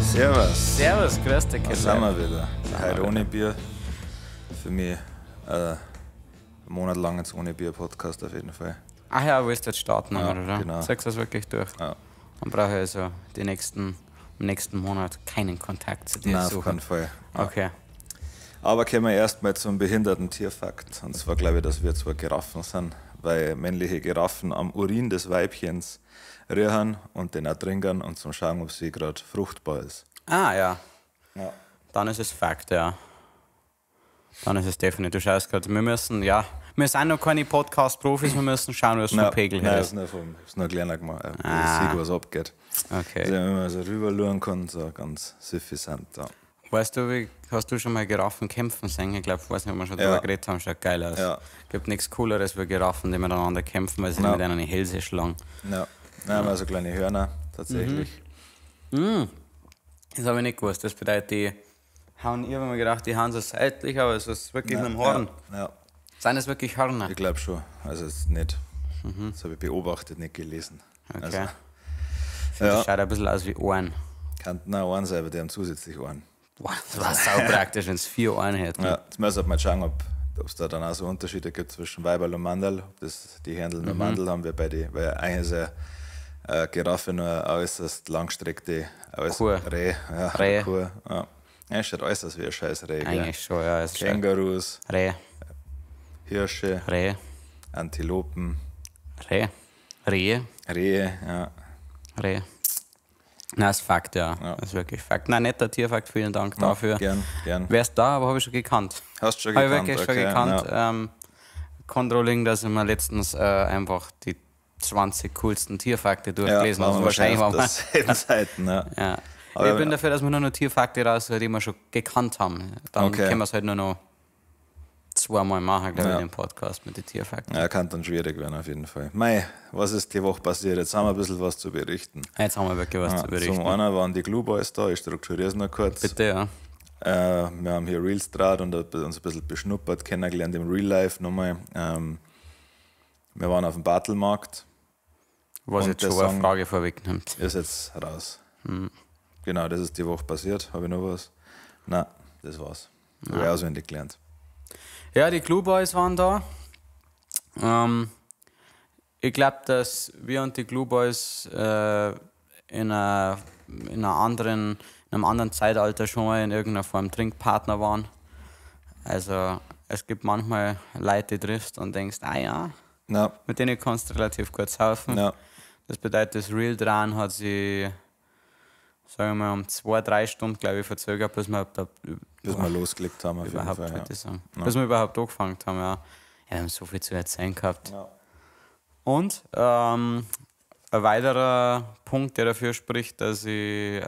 Servus. Servus, grüß dich. Da sind wir wieder. Heute ohne Bier. Für mich ein Monat lang jetzt ohne Bier-Podcast auf jeden Fall. Ach ja, willst du jetzt starten, Ja, oder? genau. Sagst du das wirklich durch? Ja. Dann brauche ich also im nächsten Monat keinen Kontakt zu dir Nein, auf suchen. keinen Fall. Ja. Okay. Aber kommen wir erstmal zum behinderten Tierfakt. Und zwar glaube ich, dass wir zwar Giraffen sind, weil männliche Giraffen am Urin des Weibchens riechen und den auch trinken und zum Schauen, ob sie gerade fruchtbar ist. Ah ja, Ja. dann ist es Fakt, ja. Dann ist es definitiv. Du schaust gerade, wir sind noch keine Podcast-Profis, wir müssen schauen, was für Pegel Nein, her ist nur kleiner gemacht, dass Ah. ich was abgeht. Okay. Also, wenn man so rüber schauen kann, so ganz suffisant. Ja. Weißt du, hast du schon mal Giraffen kämpfen sehen? Ich glaube, ich weiß nicht, ob wir schon darüber geredet haben, schaut geil aus. Ja. Gibt nichts Cooleres wie Giraffen, die miteinander kämpfen, weil sie mit einer Hälse schlagen. Ja. Nein, aber so kleine Hörner tatsächlich. Das habe ich nicht gewusst. Das bedeutet, die hauen, ich habe mir gedacht, die hauen so seitlich, aber es ist wirklich mit dem Horn. Ja, Sind es wirklich Hörner? ich glaube schon. Also es ist nicht. Das habe ich beobachtet, nicht gelesen. Okay. Also, Das schaut ein bisschen aus wie Ohren. kann auch Ohren sein, aber die haben zusätzlich Ohren. Boah, das war sau praktisch, wenn es 4 Ohren hätten. Ja, jetzt müssen wir mal schauen, ob es da dann auch so Unterschiede gibt zwischen Weiberl und Mandel. Ob das die Händel nur Mandel haben, weil eigentlich ist Giraffe nur eine äußerst langstreckte Kuh. Reh. Ja, Reh. Kuh. Ja. Ja, schaut alles aus wie ein scheiß Reh. Gell? Eigentlich schon, ja. Es ist Kängurus, Reh, Hirsche, Reh, Antilopen, Reh, Rehe, Rehe, ja. Reh. Nein, das ist Fakt, ja. Das ist wirklich Fakt. Nein, netter Tierfakt, vielen Dank dafür. Gern. Wär's da, aber habe ich schon gekannt. Hast du schon Habe ich gekannt? wirklich schon gekannt. Controlling, dass ich mir letztens einfach die 20 coolsten Tierfakte durchgelesen habe. Wahrscheinlich auf derselben Seiten, ja. Ja. Aber Ich bin dafür, dass wir nur noch Tierfakte raus, die wir schon gekannt haben. Dann können wir es halt nur noch zweimal machen, glaube ich, in dem Podcast mit den Tierfakten. Ja, kann dann schwierig werden auf jeden Fall. Mei, was ist die Woche passiert? Jetzt haben wir ein bisschen was zu berichten. Jetzt haben wir wirklich was zu berichten. Zum einen waren die Glue Boys da, ich strukturiere es noch kurz. Bitte, ja. Wir haben hier Reels draht und uns ein bisschen beschnuppert, kennengelernt im Real Life nochmal. Wir waren auf dem Bartelmarkt. Was Und jetzt schon der eine Song Frage vorwegnimmt. Ist jetzt raus. Genau, das ist die Woche passiert. Habe ich noch was? Nein, das war's. Habe ich auswendig gelernt. Ja, die Glue Boys waren da. Ich glaube, dass wir und die Glue Boys in einem anderen Zeitalter schon mal in irgendeiner Form Trinkpartner waren. Also es gibt manchmal Leute, die triffst und denkst, ja, Ja, mit denen kannst du relativ gut saufen. ja, Das bedeutet, das Real dran hat sich, sagen wir mal, um 2-3 Stunden, glaube ich, verzögert, bis wir losgelegt haben. Auf jeden überhaupt, Fall, würde ich sagen. Bis wir überhaupt angefangen haben, ja. Wir haben so viel zu erzählen gehabt. Ja. Und ein weiterer Punkt, der dafür spricht, dass ich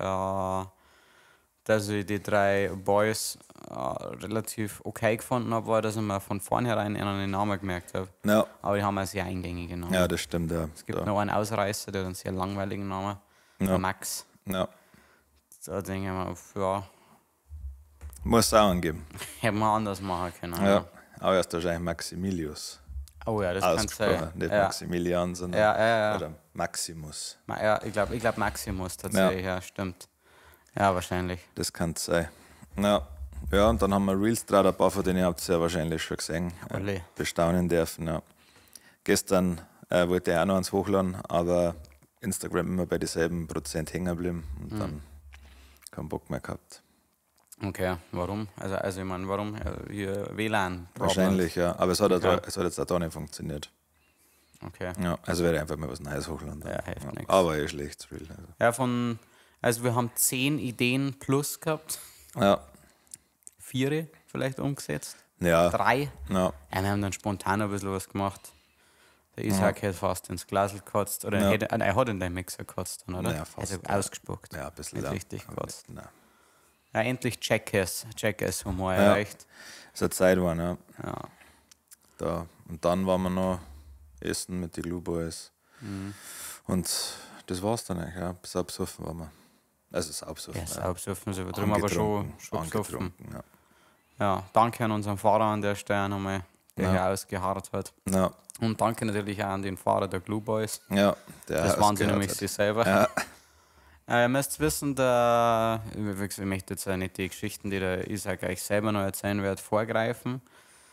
die 3 Boys relativ okay gefunden habe, war, dass ich mir von vornherein einen Namen gemerkt habe. Ja. Aber die haben einen sehr eingängigen Namen. Ja, das stimmt. Ja. Es gibt noch einen Ausreißer, der hat einen sehr langweiligen Namen. Der Max. Ja. Da denke ich mir, ja, Muss es auch angeben. hätten wir anders machen können. Ja. Aber erst wahrscheinlich Maximilius. Oh ja, das kann Ausgesprochen. sein. Nicht Ja. Maximilian, sondern Ja. Oder Maximus. Ja, ich glaub Maximus tatsächlich, ja, stimmt. Ja, wahrscheinlich. Das kann es sein. Ja. Ja, und dann haben wir Reels draht, ein paar von denen habt ihr ja wahrscheinlich schon gesehen. Alle. Bestaunen dürfen. Ja. Gestern wollte ich auch noch eins hochladen, aber Instagram immer bei dieselben Prozent hängen geblieben und dann keinen Bock mehr gehabt. Okay, warum? Also ich meine, warum? Hier WLAN. Wahrscheinlich, ja. Aber es hat, Okay. es hat jetzt auch da nicht funktioniert. Okay. Ja, also werde ich einfach mal was Neues hochladen. Ja, hilft nix. Aber schlecht. Also. Ja, also wir haben 10 Ideen plus gehabt. Ja. 4 vielleicht umgesetzt. Ja. 3. Ja. Ja, wir haben dann spontan ein bisschen was gemacht. Der Isaac hat fast ins Glas gekotzt. Oder er hat in den Mixer gekotzt, dann, oder? Ja, fast, Also ja. ausgespuckt. Ja, ein bisschen. Nicht Ja. richtig gekotzt. Nein. Ja, endlich Jackass-Humor erreicht. Es hat Zeit geworden, ja. Ja. Da. Und dann waren wir noch essen mit den Glue Boys. Und das war's dann eigentlich, ja. Bis absoffen waren wir. Also saubsoffen. Ja, saubsoffen ist übertrieben, aber schon besoffen. angetrunken, ja. Ja, danke an unseren Fahrer an der Stelle nochmal, der hier ausgeharrt hat. Ja. Und danke natürlich auch an den Fahrer der Glue Boys. Ja, der Das waren sie ausgehört nämlich hat. sie selber. Ja. Ihr müsst wissen, ich möchte jetzt nicht die Geschichten, die der Isaac euch selber noch erzählen wird, vorgreifen.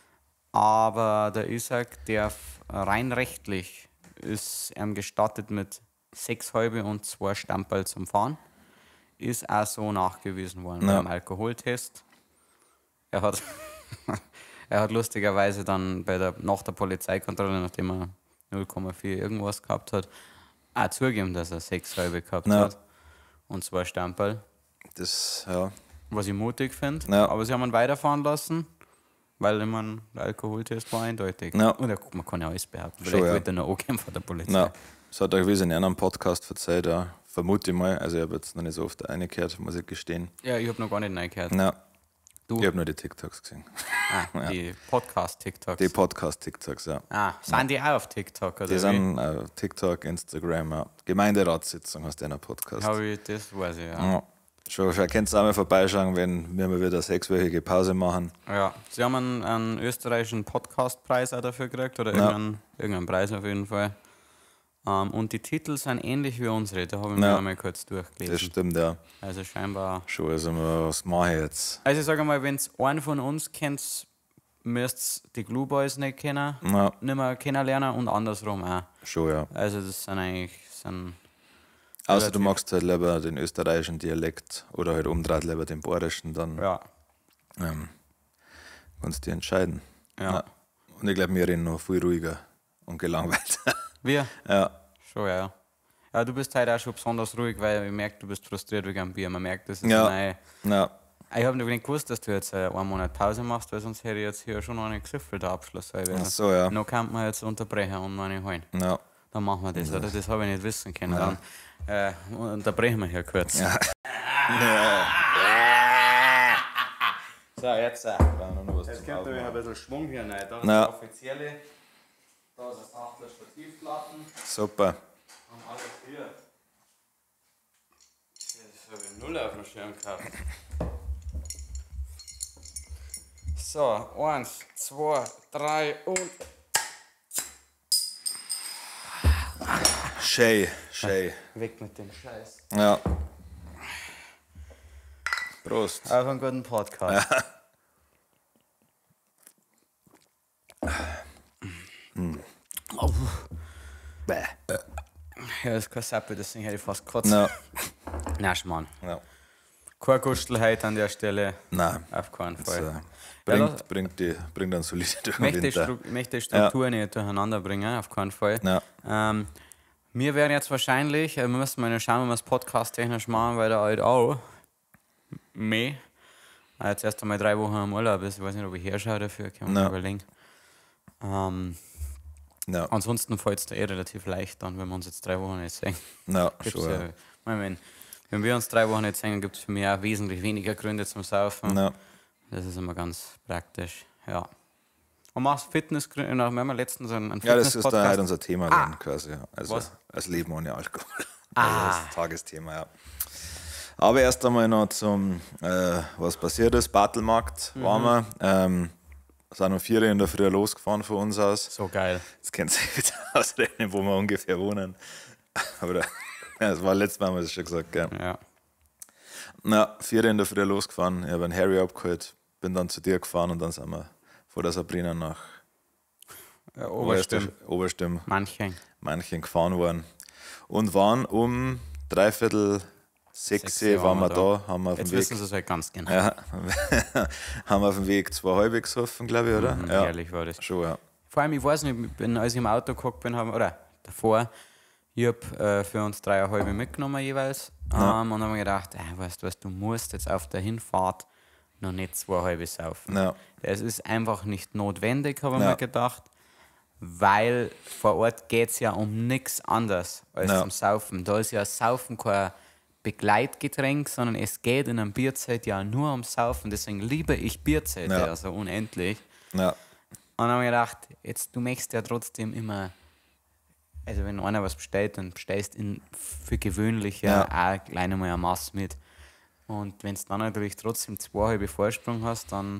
Aber der Isaac darf rein rechtlich ist ihm gestattet mit 6 halbe und 2 Stamperl zum Fahren. Ist auch so nachgewiesen worden beim Alkoholtest. Er hat, er hat lustigerweise dann nach der Polizeikontrolle, nachdem er 0,4 irgendwas gehabt hat, auch zugeben, dass er 6 halbe gehabt hat und 2 Stamperl. Das, ja. Was ich mutig finde. Ja. Aber sie haben ihn weiterfahren lassen, weil ich mein, der Alkoholtest war eindeutig. Ja. Und man kann ja alles behaupten. Schon, Vielleicht wollte er noch angeben von der Polizei. Ja. Das hat er gewiss in einem Podcast verzeiht, ja. Vermute ich mal. Also ich habe jetzt noch nicht so oft reingehört, muss ich gestehen. Ja, ich habe noch gar nicht reingehört. Ja. Du? Ich habe nur die TikToks gesehen. Die Podcast-TikToks. Die Podcast-TikToks, ja. Sind die auch auf TikTok? Oder Die sind TikTok, Instagram, ja. Gemeinderatssitzung hast du in einem Podcast. Das weiß ich, Ja. Schon könnt ihr auch mal vorbeischauen, wenn wir mal wieder 6-wöchige Pause machen. Ja, sie haben einen österreichischen Podcast-Preis auch dafür gekriegt, oder irgendeinen Preis auf jeden Fall. Und die Titel sind ähnlich wie unsere, da habe ich mir einmal kurz durchgelesen. Das stimmt, ja. Also scheinbar. Schon, also was mache ich jetzt? Also ich sage mal, wenn es einen von uns kennt, müsst ihr die Glue Boys nicht kennen, nicht mehr kennenlernen und andersrum auch. Schon, ja. Also das sind eigentlich... Außer du magst halt lieber den österreichischen Dialekt oder halt umdreht lieber den bayerischen, dann kannst du dich entscheiden. Ja. Und ich glaube, wir reden noch viel ruhiger und gelangweilt. Wir? Ja. Schon, ja. Ja, du bist heute auch schon besonders ruhig, weil ich merke, du bist frustriert wegen dem Bier. Man merkt, das ist ja. Ich habe nicht gewusst, dass du jetzt einen Monat Pause machst, weil sonst hätte ich jetzt hier schon noch einen Griffel der Abschluss sein. Ach so, ja. Noch kann man jetzt unterbrechen und meine holen. Ja. Dann machen wir das, oder? Das habe ich nicht wissen können. Ja. Dann unterbrechen wir hier kurz. Ja. So, jetzt. Jetzt kommt nämlich ein bisschen Schwung hier rein. Da ist das offizielle. Da ist das Achtel Stativplatten. Super. Und alles hier. Das habe ich null auf dem Schirm gehabt. So, 1, 2, 3 und. Schön. Weg mit dem Scheiß. Ja. Prost. Auf einen guten Podcast. Oh. Bäh. Ja, das ist kein Sappe, deswegen hätte ich fast gekotzt. No. Nein, Schmarrn. No. Keine Gustelheit an der Stelle. Nein. Auf keinen Fall. Bringt einen solide durch den Winter. Ich möchte die Struktur nicht durcheinander bringen, auf keinen Fall. Ja. Wir werden jetzt wahrscheinlich, wir müssen mal schauen, wie wir es podcast-technisch machen, weil der halt auch mehr. Jetzt erst einmal 3 Wochen am Urlaub ist. Ich weiß nicht, ob ich herschaue dafür, kann man überlegen. Ansonsten fällt es da relativ leicht an, wenn wir uns jetzt 3 Wochen nicht sehen. Schon, wenn wir uns 3 Wochen nicht sehen, gibt es für mich auch wesentlich weniger Gründe zum Saufen. Ja. Das ist immer ganz praktisch, ja. Und machst Fitnessgründe, wir haben letztens einen Fitness-Podcast. Ja, das ist dann halt unser Thema dann quasi. Also was? Das Leben ohne Alkohol. Also das Tagesthema, ja. Aber erst einmal noch zum, was passiert ist. Battlemarkt waren wir. Sind um 4 Uhr in der Früh losgefahren von uns aus. So geil. Jetzt kennt ihr wieder ausrechnen, wo wir ungefähr wohnen. Oder, das war letztes Mal, haben wir das schon gesagt, gell? Ja. 4 Uhr in der Früh losgefahren. Ich habe einen Harry abgeholt, bin dann zu dir gefahren und dann sind wir von der Sabrina nach Oberstimm. Manchen gefahren worden. Und waren um 5:45 waren wir da. Haben wir auf jetzt dem Weg, wissen sie es halt ganz genau. Ja, haben wir auf dem Weg 2 halbe gesoffen, glaube ich, oder? Ja. Ehrlich war das. Schon, ja. Vor allem, ich weiß nicht, als ich im Auto gehockt bin, oder davor, ich habe für uns 3 halbe mitgenommen jeweils. Und dann haben wir gedacht, weißt du was, du musst jetzt auf der Hinfahrt noch nicht 2 halbe saufen. Ja. Das ist einfach nicht notwendig, habe ich mir gedacht, weil vor Ort geht es ja um nichts anderes als zum Saufen. Da ist ja Saufen kein Begleitgetränk, sondern es geht in einem Bierzelt ja nur ums Saufen. Deswegen liebe ich Bierzelte also unendlich. Ja. Und dann habe ich gedacht, jetzt, du möchtest ja trotzdem immer, also wenn einer was bestellt, dann bestellst du für gewöhnlich auch gleich einmal eine Masse mit. Und wenn du dann natürlich trotzdem 2 halbe Vorsprung hast, dann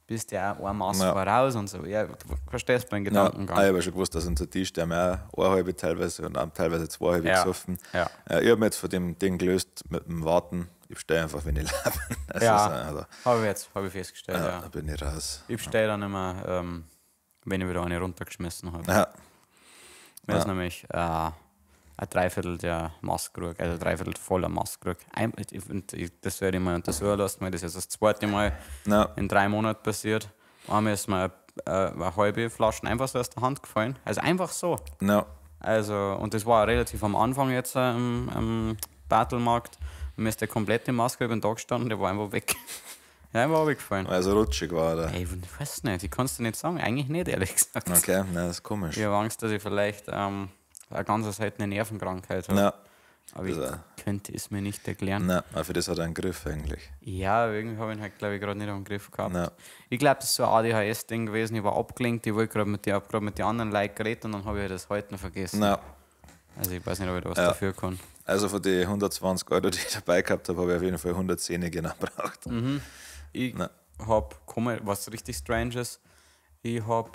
bist ja auch ein Maß voraus und so. Ja, du verstehst meinen Gedankengang. Ich habe schon gewusst, dass unser Tisch, der mir auch eine halbe teilweise und auch teilweise 2 halbe gesoffen. Ja. Ich habe mir jetzt von dem Ding gelöst mit dem Warten. Ich bestelle einfach, wenn ich lebe. Habe ich festgestellt. Ja. Da bin ich raus. Ich bestelle dann immer, wenn ich wieder eine runtergeschmissen habe. Ja. Mir ist nämlich ein Dreiviertel der Maßkrug, also 3/4 voller Maßkrug. Das werde ich mal untersuchen lassen, weil das ist das zweite Mal in 3 Monaten passiert. Einmal ist mir eine halbe Flasche einfach so aus der Hand gefallen. Also einfach so. No. Also, und das war relativ am Anfang jetzt im Battlemarkt. Mir ist der komplette Maßkrug über den Tag gestanden, der war einfach weg. Ja, einfach weggefallen. Also rutschig war der. Ey, ich weiß nicht, ich kann es dir nicht sagen. Eigentlich nicht, ehrlich gesagt. Okay, nein, das ist komisch. Ich habe Angst, dass ich vielleicht eine ganz seltene Nervenkrankheit habe. Ja. Aber ich könnte es mir nicht erklären. Nein, aber für das hat er einen Griff eigentlich. Ja, irgendwie habe ich ihn halt, glaube ich, gerade nicht am Griff gehabt. Nein. Ich glaube, das ist so ein ADHS-Ding gewesen. Ich war abgelenkt, ich wollte gerade mit den anderen Leuten geredet und dann habe ich das Halten vergessen. Nein. Also ich weiß nicht, ob ich da was dafür kann. Also von den 120 Euro, die ich dabei gehabt habe, habe ich auf jeden Fall 110 genau gebraucht. Ich habe, was richtig strange ist, ich habe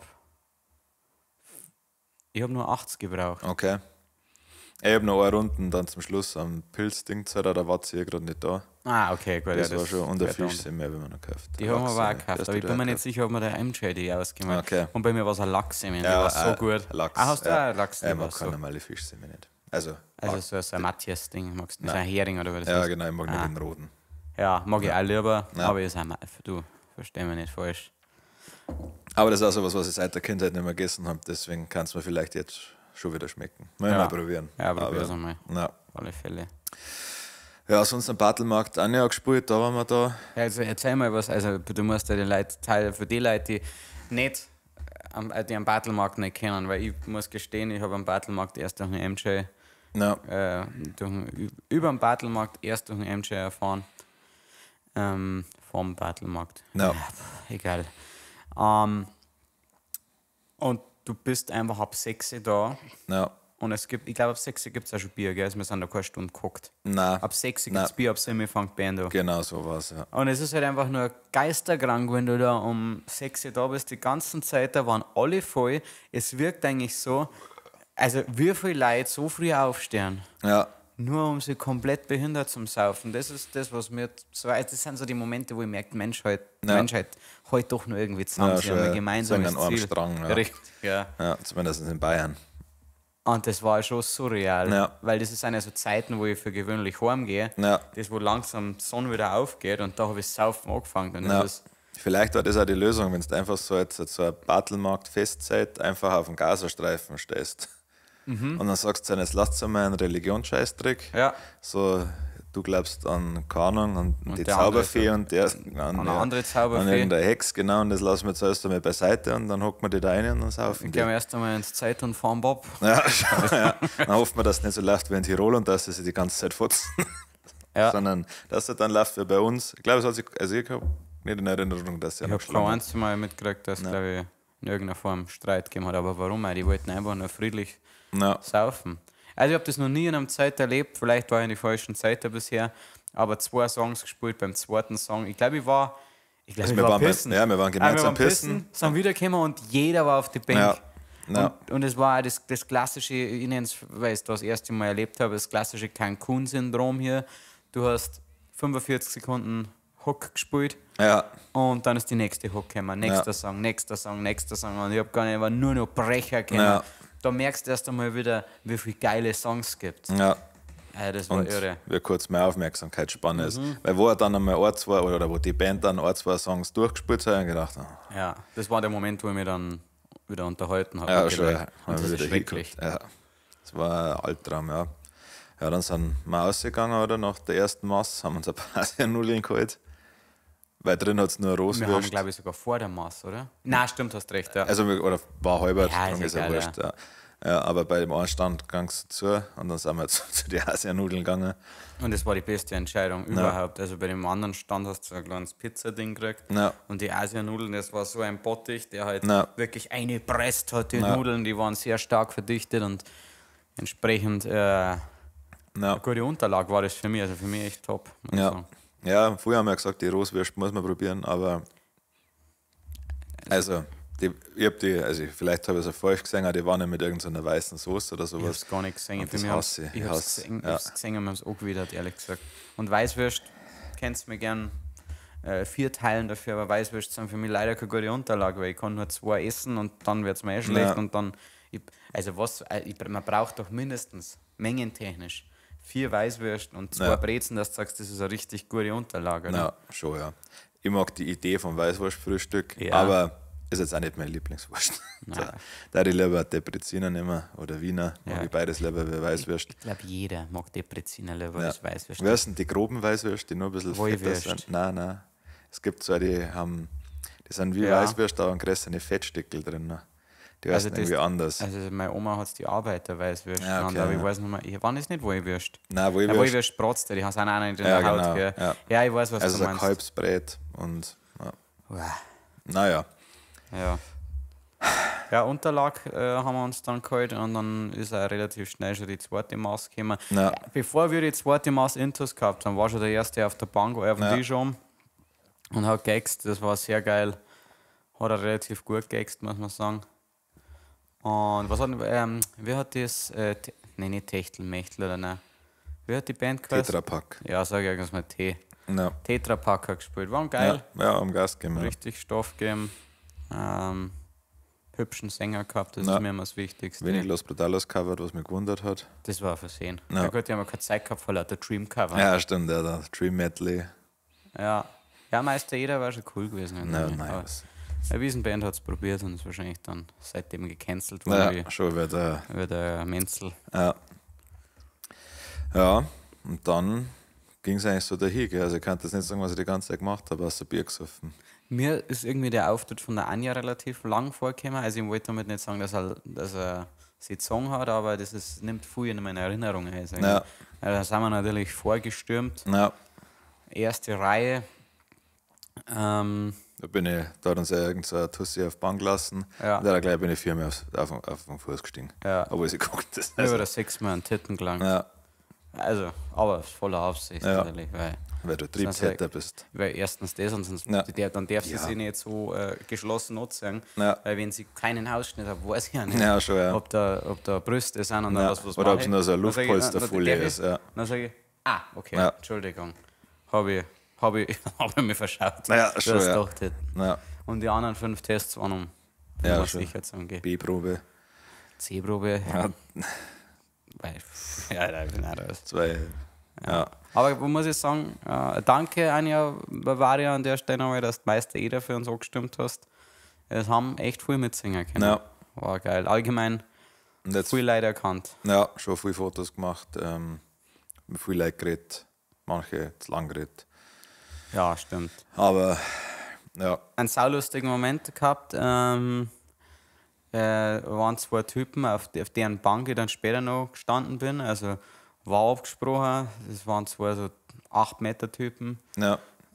nur 80 gebraucht. Okay. Ich habe noch eine Runde dann zum Schluss am Pilzding gezahlt, da war sie gerade nicht da. Ah, okay, gut. Das war schon unter Fisch sind mehr, wenn man noch gekauft. Die haben wir aber auch gekauft, aber ich bin mir nicht sicher, ob mir der MJ die ausgemacht hat. Okay. Und bei mir war es ein Lachs-Semi, der war so gut. Lachs. Hast du auch einen Lachs? Ich mag keine normale Fischsemi nicht. Also so ein Matthias-Ding, magst du nicht? So ein Hering oder was das ja, ist? genau, ich mag nicht den roten. Ja, mag ich auch lieber, aber ich sage du, versteh mich nicht falsch. Aber das ist auch so was ich seit der Kindheit nicht mehr gegessen habe, deswegen kann es mir vielleicht jetzt schon wieder schmecken. Mal probieren. Ja, probier's einmal. Ja. Auf alle Fälle. Ja, sonst am Battlemarkt auch nicht gespielt, da waren wir da. Ja, also erzähl mal was, also du musst ja den Leuten, für die Leute, die nicht die am Battlemarkt nicht kennen, weil ich muss gestehen, ich habe am Battlemarkt erst durch den MJ über den Battlemarkt erst durch den MJ erfahren. Vom Battlemarkt. Ja. Egal. Und du bist einfach ab 6 da. Ja. Und ich glaube, ab 6 gibt es auch schon Bier, gell? Wir sind da keine Stunde geguckt. Nein. Ab 6 gibt es Bier, ab 7 fängt die Band an. Genau so war es, ja. Und es ist halt einfach nur geisterkrank, wenn du da um 6 da bist. Die ganze Zeit, da waren alle voll. Es wirkt eigentlich so, also wie viele Leute so früh aufstehen. Ja. Nur um sie komplett behindert zum Saufen. Das ist das, was mir so. Das sind so die Momente, wo ich merke, Menschheit heute doch nur irgendwie zusammen. Sie haben ein gemeinsames Ziel. Strang, ja. Richtig, ja. Ja, zumindest in Bayern. Und das war schon surreal, weil das sind ja so Zeiten, wo ich für gewöhnlich heimgehe, das wo langsam die Sonne wieder aufgeht und da habe ich Saufen angefangen. Und das vielleicht war das auch die Lösung, wenn du einfach so eine Battlemarkt-Festzeit einfach auf den Gazastreifen stehst. Und dann sagst du, jetzt lasst mal einen Religionsscheißtrick. Ja. So, du glaubst an Kanon, an die der Zauberfee und der an eine andere Zauberfee. An irgendeine Hex, genau, und das lassen wir jetzt erst einmal beiseite und dann hocken wir die da rein und dann saufen Ich gehe erst einmal ins Zeit und fahren Bob. Ja, ja. Dann hoffen wir, dass es nicht so läuft wie in Tirol und dass sie die ganze Zeit futzen. Sondern dass es dann läuft wie bei uns. Ich glaube, es hat sich, also ich habe nicht in Erinnerung, dass ich habe kein einziges Mal mitgekriegt, dass es, glaube ich, in irgendeiner Form Streit gegeben hat. Aber warum? Die wollten einfach nur friedlich saufen. Also ich habe das noch nie in einer Zeit erlebt, vielleicht war ich in die falschen Zeiten bisher, aber 2 Songs gespielt beim zweiten Song. Ich glaube, wir waren pissen. Wir waren gemeinsam pissen. Sind wiedergekommen und jeder war auf die Bank. Ja. Und es war das klassische, ich nenne es, weil ich das erste Mal erlebt habe, das klassische Cancun-Syndrom hier. Du hast 45 Sekunden Hook gespielt und dann ist die nächste Hook gekommen. Nächster Song. Und ich war nur noch Brecher gekommen. Ja. Da merkst du erst einmal wieder, wie viele geile Songs es gibt. Ja. Das war irre. Wie kurz mehr Aufmerksamkeitsspanne ist. Weil wo er dann einmal wo die Band dann 2 Songs durchgespielt hat, habe ich gedacht, ja, das war der Moment, wo ich mich dann wieder unterhalten habe. Ja, schon. Und das ist schrecklich. Ja, das war ein Albtraum, ja. Ja, dann sind wir rausgegangen, oder? Nach der ersten Maß haben wir uns ein paar Asianudeln geholt. Weil drin hat es nur Roswürst. Wir haben, glaube ich, sogar vor der Maß, oder? Nein, stimmt, hast recht. Ja. Also, oder war halber, ist ja wurscht. Ja. Ja, aber bei dem einen Stand ging es zu und dann sind wir zu den Asianudeln gegangen. Und das war die beste Entscheidung überhaupt. Also bei dem anderen Stand hast du ein kleines Pizzading gekriegt. Und die Asianudeln, das war so ein Bottich, der halt wirklich eingepresst hat. Die Nudeln, die waren sehr stark verdichtet und entsprechend eine gute Unterlage war das für mich. Also für mich echt top. Ja, früher haben wir gesagt, die Roswürst muss man probieren, aber Also, vielleicht habe ich es auch falsch gesehen, aber die waren ja mit irgendeiner weißen Soße oder Ich habe sowas. es gar nicht gesehen. Und Für das mich hasse ich. ich habe es gesehen, ich hab's gesehen und wir haben es angewidert, ehrlich gesagt. Und Weißwürst, kennst du mir gern 4 teilen dafür, aber Weißwürst sind für mich leider keine gute Unterlage, weil ich kann nur 2 essen und dann wird es mir schlecht Ja. und dann. Man braucht doch mindestens mengentechnisch 4 Weißwürste und 2 Ja. Brezen, dass du sagst, das ist eine richtig gute Unterlage. Oder? Ja, schon, ja. Ich mag die Idee vom Weißwurstfrühstück, Ja. aber ist jetzt auch nicht meine Lieblingswurst. Da ich lieber Depreziner nehmen oder Wiener, mag Ja. ich beides lieber wie Weißwurst. Ich glaube, jeder mag Depreziner lieber Ja. als Weißwürst. Wer sind die groben Weißwürste, die nur ein bisschen fetter Wollwürst. sind? Nein. Es gibt so, die sind wie Ja. Weißwürste, aber größere Fettstückel drin. Ne? Die heißen irgendwie anders. Also meine Oma hat die Arbeiterweißwürst Ja, genannt, okay, aber ich ja. weiß nicht mehr, wann ist nicht Wollwürst? Nein, Ja, Wollwürst. Wollwürst Bratste, die sind auch nicht in Ja, der Haut. genau, Gell? ja. Ja, ich weiß, was Also du so ein meinst. Kalbsbrät und ja. Uah. Naja. Ja. Ja, Unterlag haben wir uns dann geholt und dann ist auch relativ schnell schon die zweite Maß gekommen. Ja. Bevor wir die zweite Maß Intus gehabt haben, war schon der erste auf der Bank, auf dem Ja. Tisch um und hat geäxt. Das war sehr geil. Hat er relativ gut geäxt, muss man sagen. Und was hat, wie hat das, nein, nicht Techtelmechtel oder nein. Wie hat die Band geheißen? Tetrapack. Ja, sag ich irgendwas mit T. Ja. Tetrapack hat gespielt. Waren geil. Ja, am Gas geben. Ja. Richtig Stoff gegeben. Hübschen Sänger gehabt, das Ja. ist mir immer das Wichtigste. Wenig Los Brutalos covered, was mich gewundert hat. Das war versehen. Ja. Ja gut, die haben ja keine Zeit gehabt, vor lauter Dream Cover. Ja, stimmt, ja, der Dream Medley. Ja, Meister Eder war schon cool gewesen. Ja, Aber nice. eine Wiesenband hat es probiert und ist wahrscheinlich dann seitdem gecancelt Ja, worden, schon wieder. wie der Menzel. Ja. Ja, und dann ging es eigentlich so dahin. Gell? Also ich kann jetzt nicht sagen, was ich die ganze Zeit gemacht habe, außer Bier gesoffen. Mir ist irgendwie der Auftritt von der Anja relativ lang vorgekommen. Also ich wollte damit nicht sagen, dass er sie Song hat, aber nimmt viel in meine Erinnerung ein. Also Ja. Da sind wir natürlich vorgestürmt. Ja, Erste Reihe. da hat uns ja irgend so eine Tussi auf die Bank gelassen. Ja. Und da gleich bin ich 4 Mal auf den Fuß gestiegen. Ja. Obwohl sie guckt das. Über das 6 Mal an Titten gelangt. Ja, Also, aber voller Aufsicht Ja. natürlich, weil du Sonst Triebtäter bist. weil erstens das und sonst Ja. dann darf sie Ja. sich nicht so geschlossen anziehen, Ja. weil wenn sie keinen Ausschnitt hat, weiß ich ja nicht, Ja, schon, ja. ob da Brüste sind und dann Ja. was Oder ob mache es ich. nur so eine Dann sag ich, Luftpolsterfolie darf ich- ist. Ja. Dann sage ich, okay, Ja. Entschuldigung, habe ich, hab ich mich verschaut. Ja, Du schon, hast ja. gedacht, Ja, und die anderen 5 Tests waren um Ja, was schon. ich jetzt angehe. B-Probe. C-Probe, Ja, ich bin auch raus. 2. Ja. Aber wo muss ich sagen, danke Anja Bavaria an der Stelle nochmal, dass du Meister Eder für uns angestimmt hast. Es haben echt viel mitsingen können. Ja. War geil. Allgemein Und jetzt viel Leute erkannt. ja, schon viele Fotos gemacht, mit viel Leute geredet, manche zu lang geredet. Ja, stimmt. Aber ja, Einen saulustigen Moment gehabt. Waren 2 Typen, auf deren Bank ich dann später noch gestanden bin. Also war abgesprochen. Das waren 2 so 8-Meter-Typen. ja,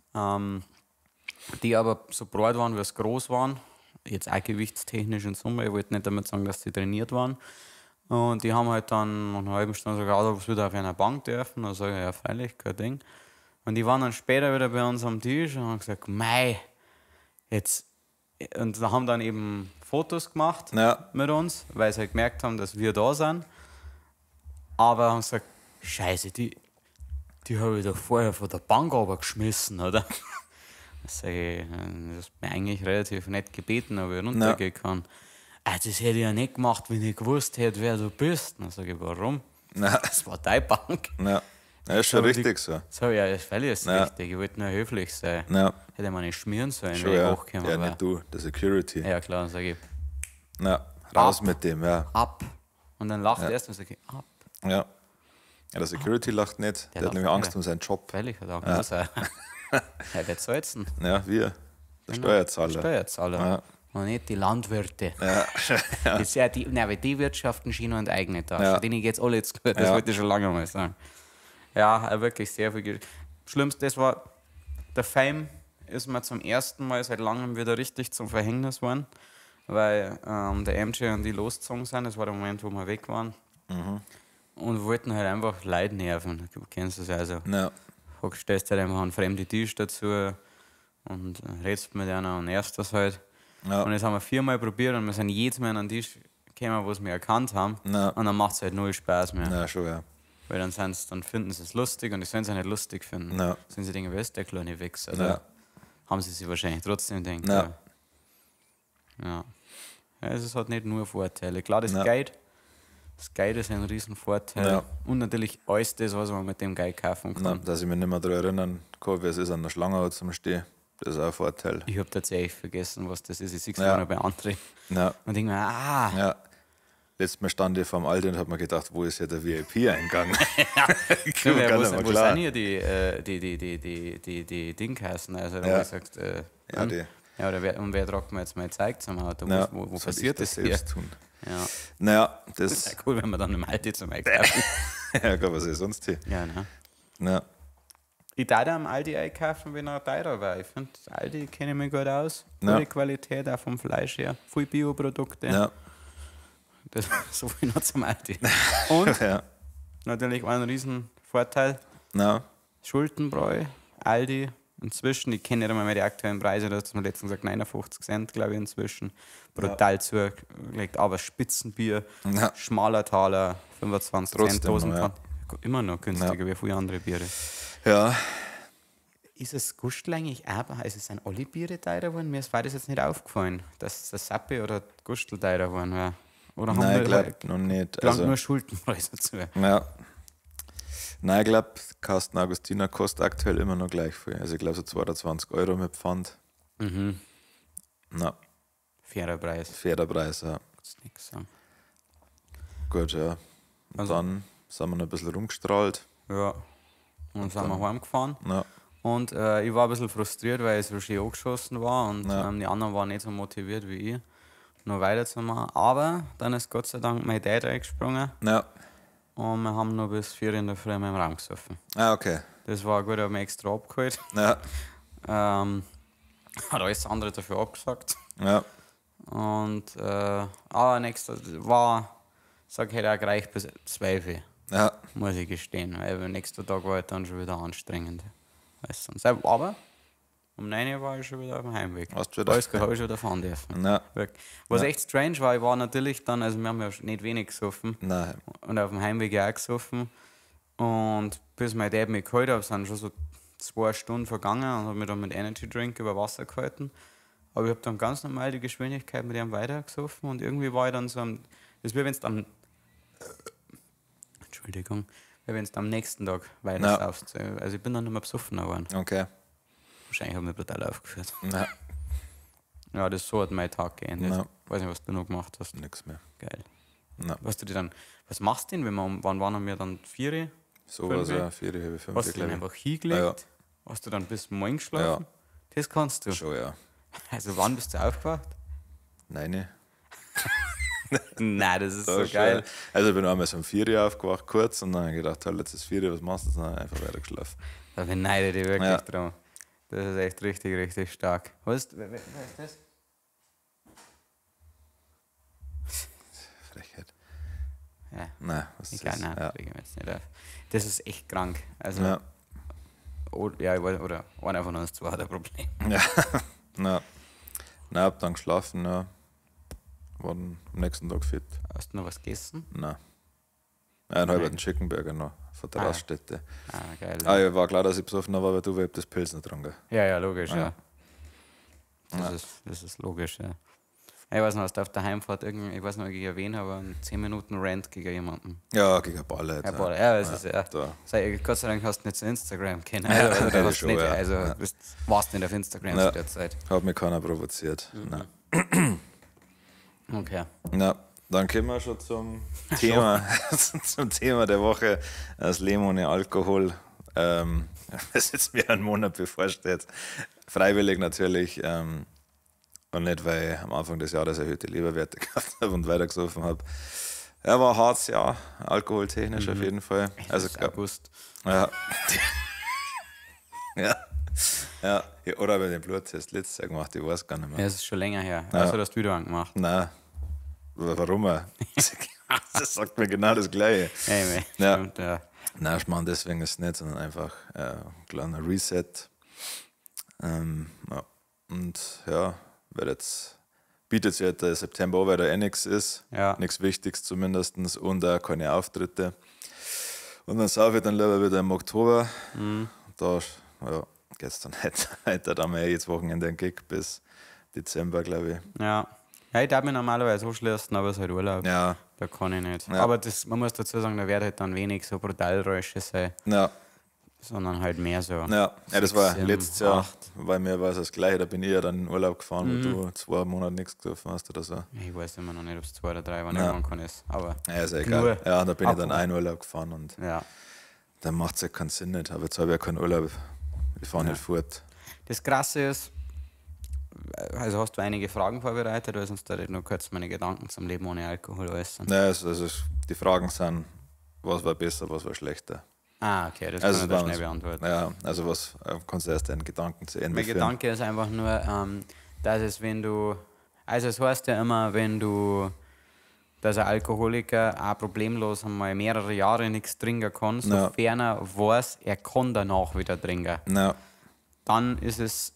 Die aber so breit waren, wie es groß waren. Jetzt auch gewichtstechnisch in Summe. Ich wollte nicht damit sagen, dass die trainiert waren. Und die haben halt dann nach einer halben Stunde gesagt, ob sie wieder auf einer Bank dürfen. Dann sage ich, ja, freilich, kein Ding. Und die waren dann später wieder bei uns am Tisch und haben gesagt, mei, jetzt. Und haben dann eben Fotos gemacht Ja. mit uns, weil sie halt gemerkt haben, dass wir da sind. Aber haben gesagt, Scheiße, die habe ich doch vorher von der Bank geschmissen, oder? Da sage ich, das ist mir eigentlich relativ nett gebeten, ob ich runtergehen kann. Das hätte ich ja nicht gemacht, wenn ich gewusst hätte, wer du bist. Dann sage ich, warum? Ja. Das war deine Bank. ja. Ja, ist schon Aber richtig so. So, ja, das ist ist Ja. richtig. Ich wollte nur höflich sein. Ja, Hätte man nicht schmieren sollen, schon, wenn ich ja. hochgekommen Ja, wäre. nicht du, der Security. Ja, klar, dann sage ich, Ja, raus Ab. mit dem, ja. ab. Und dann lacht Ja. er erst und sage ich, ab. Ja, ja der Security lacht nicht, der hat lacht nämlich Angst nicht. um seinen Job. Freilich hat er auch gesagt. Ja, wer zahlt denn? Ja, wir, der Steuerzahler. Steuerzahler. Ja. Und nicht die Landwirte. Ja. Das ist ja weil die wirtschaften schon noch in die eigene Tasche. Ja. Denen geht es alle jetzt gut, das Ja. wollte ich schon lange mal sagen. Ja, wirklich sehr viel. Schlimmste, das war, der Fame ist mir zum ersten Mal seit langem wieder richtig zum Verhängnis geworden, weil der MJ und die losgezogen sind. Das war der Moment, wo wir weg waren. Und wollten halt einfach Leute nerven. Du kennst das ja. Also, Ja. stellst halt einfach einen fremden Tisch dazu und redest mit einer und nervst das halt. Ja. Und das haben wir 4-mal probiert und wir sind jedes Mal an den Tisch gekommen, wo es wir erkannt haben. Ja. Und dann macht es halt null Spaß mehr. Ja, schon, ja. Weil dann finden sie es lustig und die sollen es auch nicht lustig finden. Ja. Sind sie denken, wer ist der kleine Wichser? Oder Ja. haben sie sich wahrscheinlich trotzdem gedacht. Ja. Ja. Ja, es hat nicht nur Vorteile. Klar, das Ja. Guide. Das Guide ist ein riesen Vorteil. Ja. Und natürlich alles das, was man mit dem Guide kaufen kann. Na, dass ich mich nicht mehr daran erinnern kann, wie es ist, an der Schlange zum Stehen. Das ist auch ein Vorteil. Ich habe tatsächlich vergessen, was das ist. Ich sehe es Ja. nur noch bei anderen. Ja. Und denke mir, Ja. Letztes Mal stand ich vorm Aldi und habe mir gedacht, wo ist hier der VIP-Eingang? wo sind hier die Dingkassen? Also, da Ja. wo du sagst, Ja, die. ja, oder wer tragt mir jetzt mal zeigt zum Auto? Ja, Wo soll ich passiert das hier? selbst tun? Ja. Naja, Das ist das. ja cool, wenn man dann im Aldi zum einkaufen. Ja, Gott, was ist sonst hier? Ja, ne? Ja. Ich darf am Aldi einkaufen, wenn er teurer war. Ich finde, Aldi kenne ich mich gut aus. Ja. Gute Qualität, auch vom Fleisch her. Viel Bioprodukte. Ja. Das, so viel noch zum Aldi. Und Ja. natürlich ein riesen Vorteil. Na, Schultenbräu, Aldi. Inzwischen, ich kenne nicht einmal mehr die aktuellen Preise, da hat es mir letztens gesagt 59 Cent, glaube ich, inzwischen. Brutal zugelegt, aber Spitzenbier, Ja. schmaler Taler, 25 Trotzdem Cent, noch, Dosenpfand. Immer noch günstiger wie viele andere Biere. ja. Ist es Gustl eigentlich auch, also sind alle Biere teurer geworden? Mir war das jetzt nicht aufgefallen, dass der Sappi oder Gustl teurer geworden wäre. Oder haben Nein, ich wir glaube noch nicht. also, nur Schuldenpreise dazu? Ja. Nein, ich glaube, Kasten Augustiner kostet aktuell immer noch gleich viel. Also ich glaube so 22 Euro mit Pfand. Mhm. Na, Fairer Preis, fairer Preis, ja. kannst nichts sagen. Gut, ja. Und Also- dann sind wir noch ein bisschen rumgestrahlt. Ja. Und sind wir heimgefahren. Ja. Und ich war ein bisschen frustriert, weil ich so schön angeschossen war und Ja. die anderen waren nicht so motiviert wie ich, noch weiterzumachen. Aber dann ist Gott sei Dank mein Dad eingesprungen Ja. und wir haben noch bis 4 in der Früh im Raum gesoffen. Ah, okay. Das war gut, ich habe mich extra abgeholt. Ja. Hat alles andere dafür abgesagt. Ja. Und, aber nächster war, sag ich, hätte auch gereicht bis 12 Uhr, Ja. muss ich gestehen. Weil der nächste Tag war halt dann schon wieder anstrengend. Weißt du, sonst. Aber um 9 Uhr war ich schon wieder auf dem Heimweg. Hast du wieder? Alles gut, habe ich schon wieder fahren dürfen. Ja. Wirklich. Was Ja. echt strange war, ich war natürlich dann, also wir haben ja nicht wenig gesoffen Nein. und auf dem Heimweg auch gesoffen. Und bis mein Dad mich geholt hat, sind schon so 2 Stunden vergangen und habe mich dann mit Energy Drink über Wasser gehalten. Aber ich habe dann ganz normal die Geschwindigkeit mit ihm weitergesoffen und irgendwie war ich dann so am. Das ist wie wenn es am. Entschuldigung. Wie wenn es am nächsten Tag weiter Ja. saufst. Also ich bin dann nicht mehr besoffen geworden. Okay. Wahrscheinlich habe ich mich brutal aufgeführt. Ja. Ja, so hat mein Tag geendet. Ja. Weiß nicht, was du noch gemacht hast. Nix mehr. Geil. Ja. Was machst du denn, wenn wir, wann waren wir dann 4? So was, 5? ja. 4, 5, Hast du den glaube einfach hingelegt? Ja, ja. Hast du dann bis morgen geschlafen? Das kannst du. ich. Schon, ja. Also wann bist du aufgewacht? Nein. Nein, das ist so Das ist geil. schon- Also ich bin einmal so um 4 Uhr aufgewacht, kurz, und dann habe ich gedacht, halt, jetzt ist 4 Uhr, was machst du? Und dann einfach weiter geschlafen. Da beneide ich dich wirklich Ja. dran. Das ist echt richtig, richtig stark. Wer ist das? Frechheit. Ja, Nein, was ist egal, das? nein, Ja. reg ich mich jetzt nicht auf. Das ist echt krank. Also, Ja. ja, ich weiß, oder einer von uns zwei hat ein Problem. Ja. Na. Nein, hab dann geschlafen, ja. War dann am nächsten Tag fit. Hast du noch was gegessen? Nein. Einen halben Chicken Burger noch von der Ah. Raststätte. Ah, geil. Ah, ja, war klar, dass ich besoffen war, weil du, weil ich hab das Pilz nicht getrunken. Ja, logisch, ja. Ja. Das ist logisch, ja. Ich weiß noch, hast du auf der Heimfahrt ich weiß noch, gegen wen, aber einen 10 Minuten Rant gegen jemanden. Ja, gegen ein paar Leute. Ja, boah, ja, das ist ja. Da. Gott sei Dank hast du nicht zu Instagram kennen. Ja, Also, das hast schon, nicht, ja. also Ja. warst nicht auf Instagram Ja. zu der Zeit. Hat mich keiner provoziert. Mhm. Nein. Okay. Na, dann kommen wir schon zum Thema, zum Thema der Woche. Das Leben ohne Alkohol. Das jetzt mir einen Monat bevorsteht. Freiwillig natürlich. Und nicht, weil ich am Anfang des Jahres erhöhte Leberwerte gehabt habe und weitergesoffen habe. Ja, war ein hartes Jahr, alkoholtechnisch auf jeden Fall. Also, Also, August. ja. Ja. Ja. Oder habe ich den Bluttest letztes Jahr gemacht, ich weiß gar nicht mehr. Ja, es ist schon länger her. Ja. Also, hast du wieder angemacht. Nein. Warum? Das sagt mir genau das Gleiche. Hey, Ja. stimmt, ja. Nein, ich meine, deswegen ist es nicht, sondern einfach ein kleiner Reset. Ja. Und ja, werde jetzt bietet sich halt der September an, weil da nichts ist. Ja. Nichts Wichtiges zumindest und auch keine Auftritte. Und dann saufe ich dann lieber wieder im Oktober. Da geht es dann heute dann mal jedes Wochenende ein Gig bis Dezember, glaube ich. Ja. Ja, ich darf mich normalerweise anschließen, aber es ist halt Urlaub. Ja. Da kann ich nicht. Ja. Aber man muss dazu sagen, da wird halt dann wenig so Brutalräusche sein, Ja. sondern halt mehr so. Ja, das war 7, letztes Jahr, 8. weil mir war es das Gleiche. Da bin ich ja dann in Urlaub gefahren, wo du 2 Monate nichts getroffen hast oder so. Ich weiß immer noch nicht, ob es 2 oder 3 waren, Ja. irgendwann kann es. Aber Ja, ist ja egal. Nur Ja, da bin ich dann ab- einen Urlaub gefahren und ja. dann macht es ja keinen Sinn nicht. Aber jetzt habe ich ja keinen Urlaub. Ich fahre nicht fort. Das Krasse ist, also hast du einige Fragen vorbereitet, weil sonst würde ich nur kurz meine Gedanken zum Leben ohne Alkohol äußern. Naja, die Fragen sind, was war besser, was war schlechter. Ah, okay, das Also kann ich da schnell beantworten. Ja, also was kannst du erst deinen Gedanken zu Ende Mein führen? Gedanke ist einfach nur, dass es, also es heißt ja immer, dass ein Alkoholiker auch problemlos einmal mehrere Jahre nichts trinken kann, sofern er weiß, er kann danach wieder trinken. Ja, Dann ist es,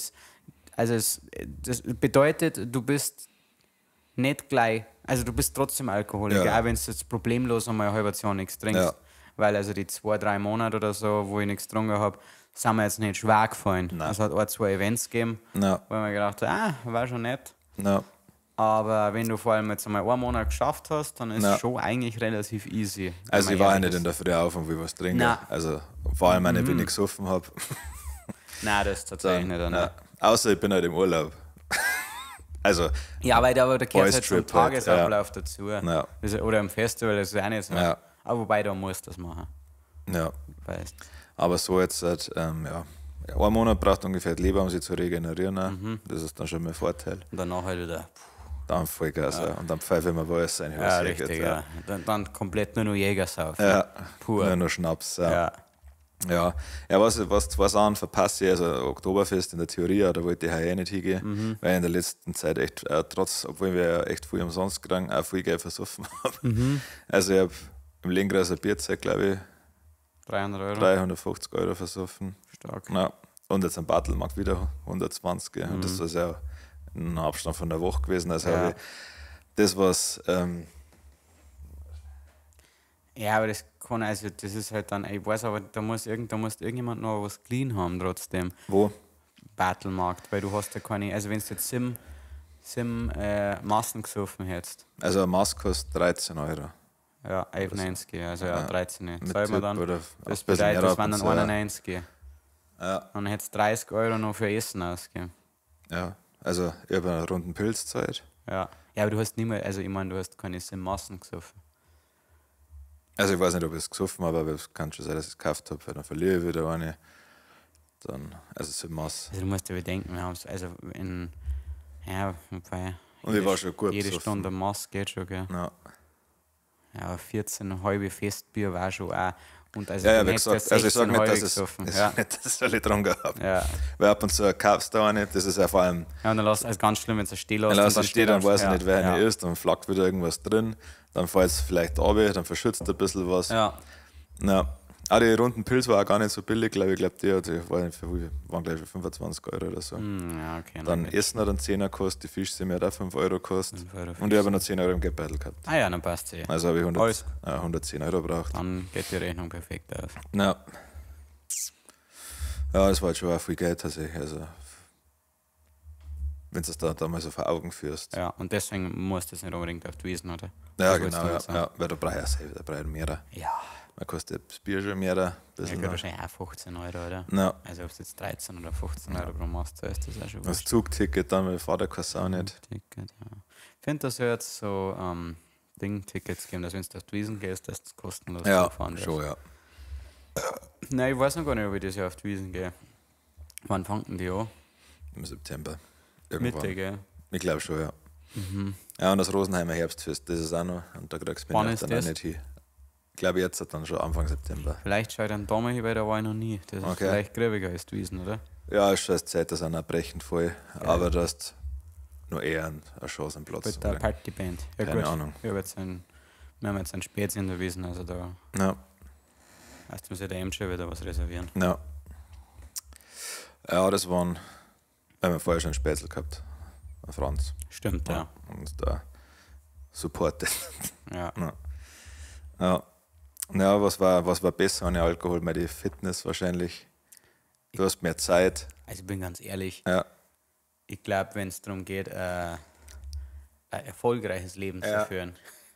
das bedeutet, du bist nicht gleich, also du bist trotzdem Alkoholiker, Ja. auch wenn du jetzt problemlos einmal ein halbes Jahr nichts trinkst. Ja. Weil also die 2-3 Monate oder so, wo ich nichts getrunken habe, sind mir jetzt nicht schwer gefallen. Nein. Es hat 1-2 Events gegeben, ja, wo ich mir gedacht habe, war schon nett. ja, Aber wenn du vor allem jetzt einmal einen Monat geschafft hast, dann ist Ja. es schon eigentlich relativ easy. wenn also man ich war ja ehrlich nicht ist. in der Früh auf und will was trinken. Nein. Also vor allem, wenn ich gesoffen habe. Nein, das ist tatsächlich nicht. Ja. Außer ich bin halt im Urlaub. Also, Ja, weil da gehört Boys halt so ein Trip halt, Tagesablauf dazu. Ja. Oder im Festival, das ist auch nicht so. Ja. Aber wobei, da musst du das machen. ja. Weißt. Aber so jetzt, ja, ein Monat braucht ungefähr die Leber, um sich zu regenerieren. Das ist dann schon mein Vorteil. Und danach halt wieder. Dann Vollgas, ja. Und dann pfeife ich mir weiß ein. Ja, richtig, ja. Dann komplett nur noch Jägersauf. Ja, Pur. nur noch Schnaps. Ja. Ja. Ja, was 2 Sachen verpasse ich, also Oktoberfest in der Theorie, da wollte ich heuer nicht hingehen, weil ich in der letzten Zeit echt, obwohl wir ja echt viel umsonst kriegen, auch viel Geld versoffen haben. Also ich habe im Lenggras ein Bierzeit, glaube ich, 300 Euro. 350 Euro versoffen. Stark. Ja. Und jetzt am Bartelmarkt wieder 120. Und das ist ja ein Abstand von der Woche gewesen. Also habe ich das, was Ja, aber das kann, also das ist halt dann, ich weiß aber, da muss irgendjemand noch was clean haben trotzdem. wo? Battlemarkt, weil du hast ja keine, also wenn du jetzt Massen gesoffen hättest, Also eine Maske kostet 13 Euro. ja, 11,90, also ja, 13. Mit Zahlt man Tipp dann, oder das ein bisschen bedeutet, mehr das ab waren und dann so, ja. 91. Ja. Dann hättest du 30 Euro noch für Essen ausgegeben. Ja, also ich habe einen runden Pilzzeit. Ja. Ja, aber du hast nicht mehr, also ich meine, du hast keine Massen gesoffen. Also ich weiß nicht, ob ich es gesoffen habe, aber es kann schon sein, dass ich es gekauft habe, weil dann verliere ich wieder eine. Dann, also es ist Maß. Also du musst dir bedenken, wir haben es, also wobei, Und ich war schon gut jede besoffen. Stunde Mass geht schon, gell. Ja, Ja, 14 halbe Festbier war schon auch. Und also ja, dann wie hättest du gesagt, also ich sage 16 nicht, halbe dass es gesoffen. ich Ja. sag nicht, dass ich alle dran gehabt. Ja. Weil ab und zu kaufst du auch nicht, das ist ja vor allem, Ja, und dann lass es ganz schlimm, wenn es still lässt. dann lass es stehen, dann weiß ich ja. nicht, wer ja. eine ist, dann flackt wieder irgendwas drin, dann fällt es vielleicht runter, dann verschützt ein bisschen was. Ja. Ja. Auch die runden Pilz war auch gar nicht so billig, glaube ich. Ich glaube, die waren gleich für 25 Euro oder so. Ja, okay. Dann okay. Essen hat dann 10er gekostet, die Fischsemmel hat auch 5 Euro gekostet. 5 Euro Und ich habe noch 10 Euro im Geldbeutel gehabt. Ah ja, dann passt es eh. Also habe ich Alles. 110 Euro braucht. Dann geht die Rechnung perfekt aus. Ja. Ja, das war halt schon auch viel Geld tatsächlich. Also, wenn du es da mal so vor Augen führst. Ja, und deswegen muss das nicht unbedingt auf die Wiesen, oder? Ja, Das wolltest genau. du Ja, noch sagen? ja. Weil der Preis der Preis mehr. Ja. Man kostet das Bier schon mehr. Ein Ja, bisschen geht noch. wahrscheinlich auch 15 Euro, oder? Ja. Also ob es jetzt 13 oder 15 Euro pro Mast so ist, das ist auch schon Das wurscht. Zugticket dann, weil Vater kann es auch nicht. Ticket, ja. Ich finde, dass wir jetzt so Ding-Tickets geben, dass wenn du auf die Wiesen gehst, dass du kostenlos Ja, fahren darfst. schon, ja. Nein, ich weiß noch gar nicht, ob ich das Jahr auf die Wiesen gehe. Wann fangen denn die an? Im September. Irgendwann. Mitte, gell? Ich glaube schon, ja. Ja, und das Rosenheimer Herbstfest, das ist auch noch. Und da kriegst du Wann mich ist dann das? auch nicht hin. Ich glaube, jetzt dann schon Anfang September. Vielleicht schaue ich dann da mal hin, weil da war ich noch nie. Das ist Okay. vielleicht gröbiger als die Wiesen, oder? Ja, ist schon eine Zeit, dass einer brechend voll. Aber du hast nur eher eine Chance am Platz. Mit der Partyband. Ja, Keine gut. Ahnung. Wir haben jetzt ein Spätsinn in der Wiesen, also da Ja, heißt, muss ja der schon wieder was reservieren. ja. Ja, das waren, weil wir vorher schon Spätzle gehabt. Franz. Stimmt, ja. Und da supportet. Ja. Ja. Ja. Ja, was war besser ohne Alkohol? Mehr die Fitness wahrscheinlich. Du hast mehr Zeit. Also ich bin ganz ehrlich, Ja. ich glaube, wenn es darum geht, ein erfolgreiches Leben zu führen,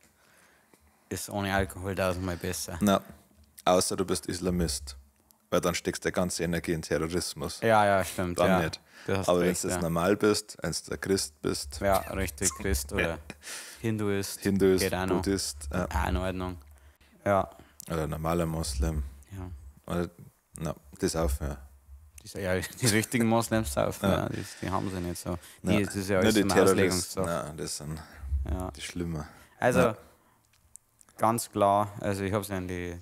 ist ohne Alkohol tausendmal besser. Na, außer du bist Islamist. Weil dann steckst du die ganze Energie in Terrorismus. Ja, stimmt. Dann ja. nicht. Du hast Aber wenn recht, du jetzt ja. normal bist, wenn du der Christ bist, Ja, richtig, Christ oder Hinduist. Hinduist, geht auch noch. Buddhist, Auch in Ordnung. Ja. oder normaler Muslim, Ja. oder, das auch, ja. Die richtigen Moslems saufen, ja. Die haben sie nicht so. Das ist ja alles Nicht die eine Terroristen, Auslegungssache. nein, das sind Ja. die Schlimmer. Also, Ja. ganz klar, also ich habe es in die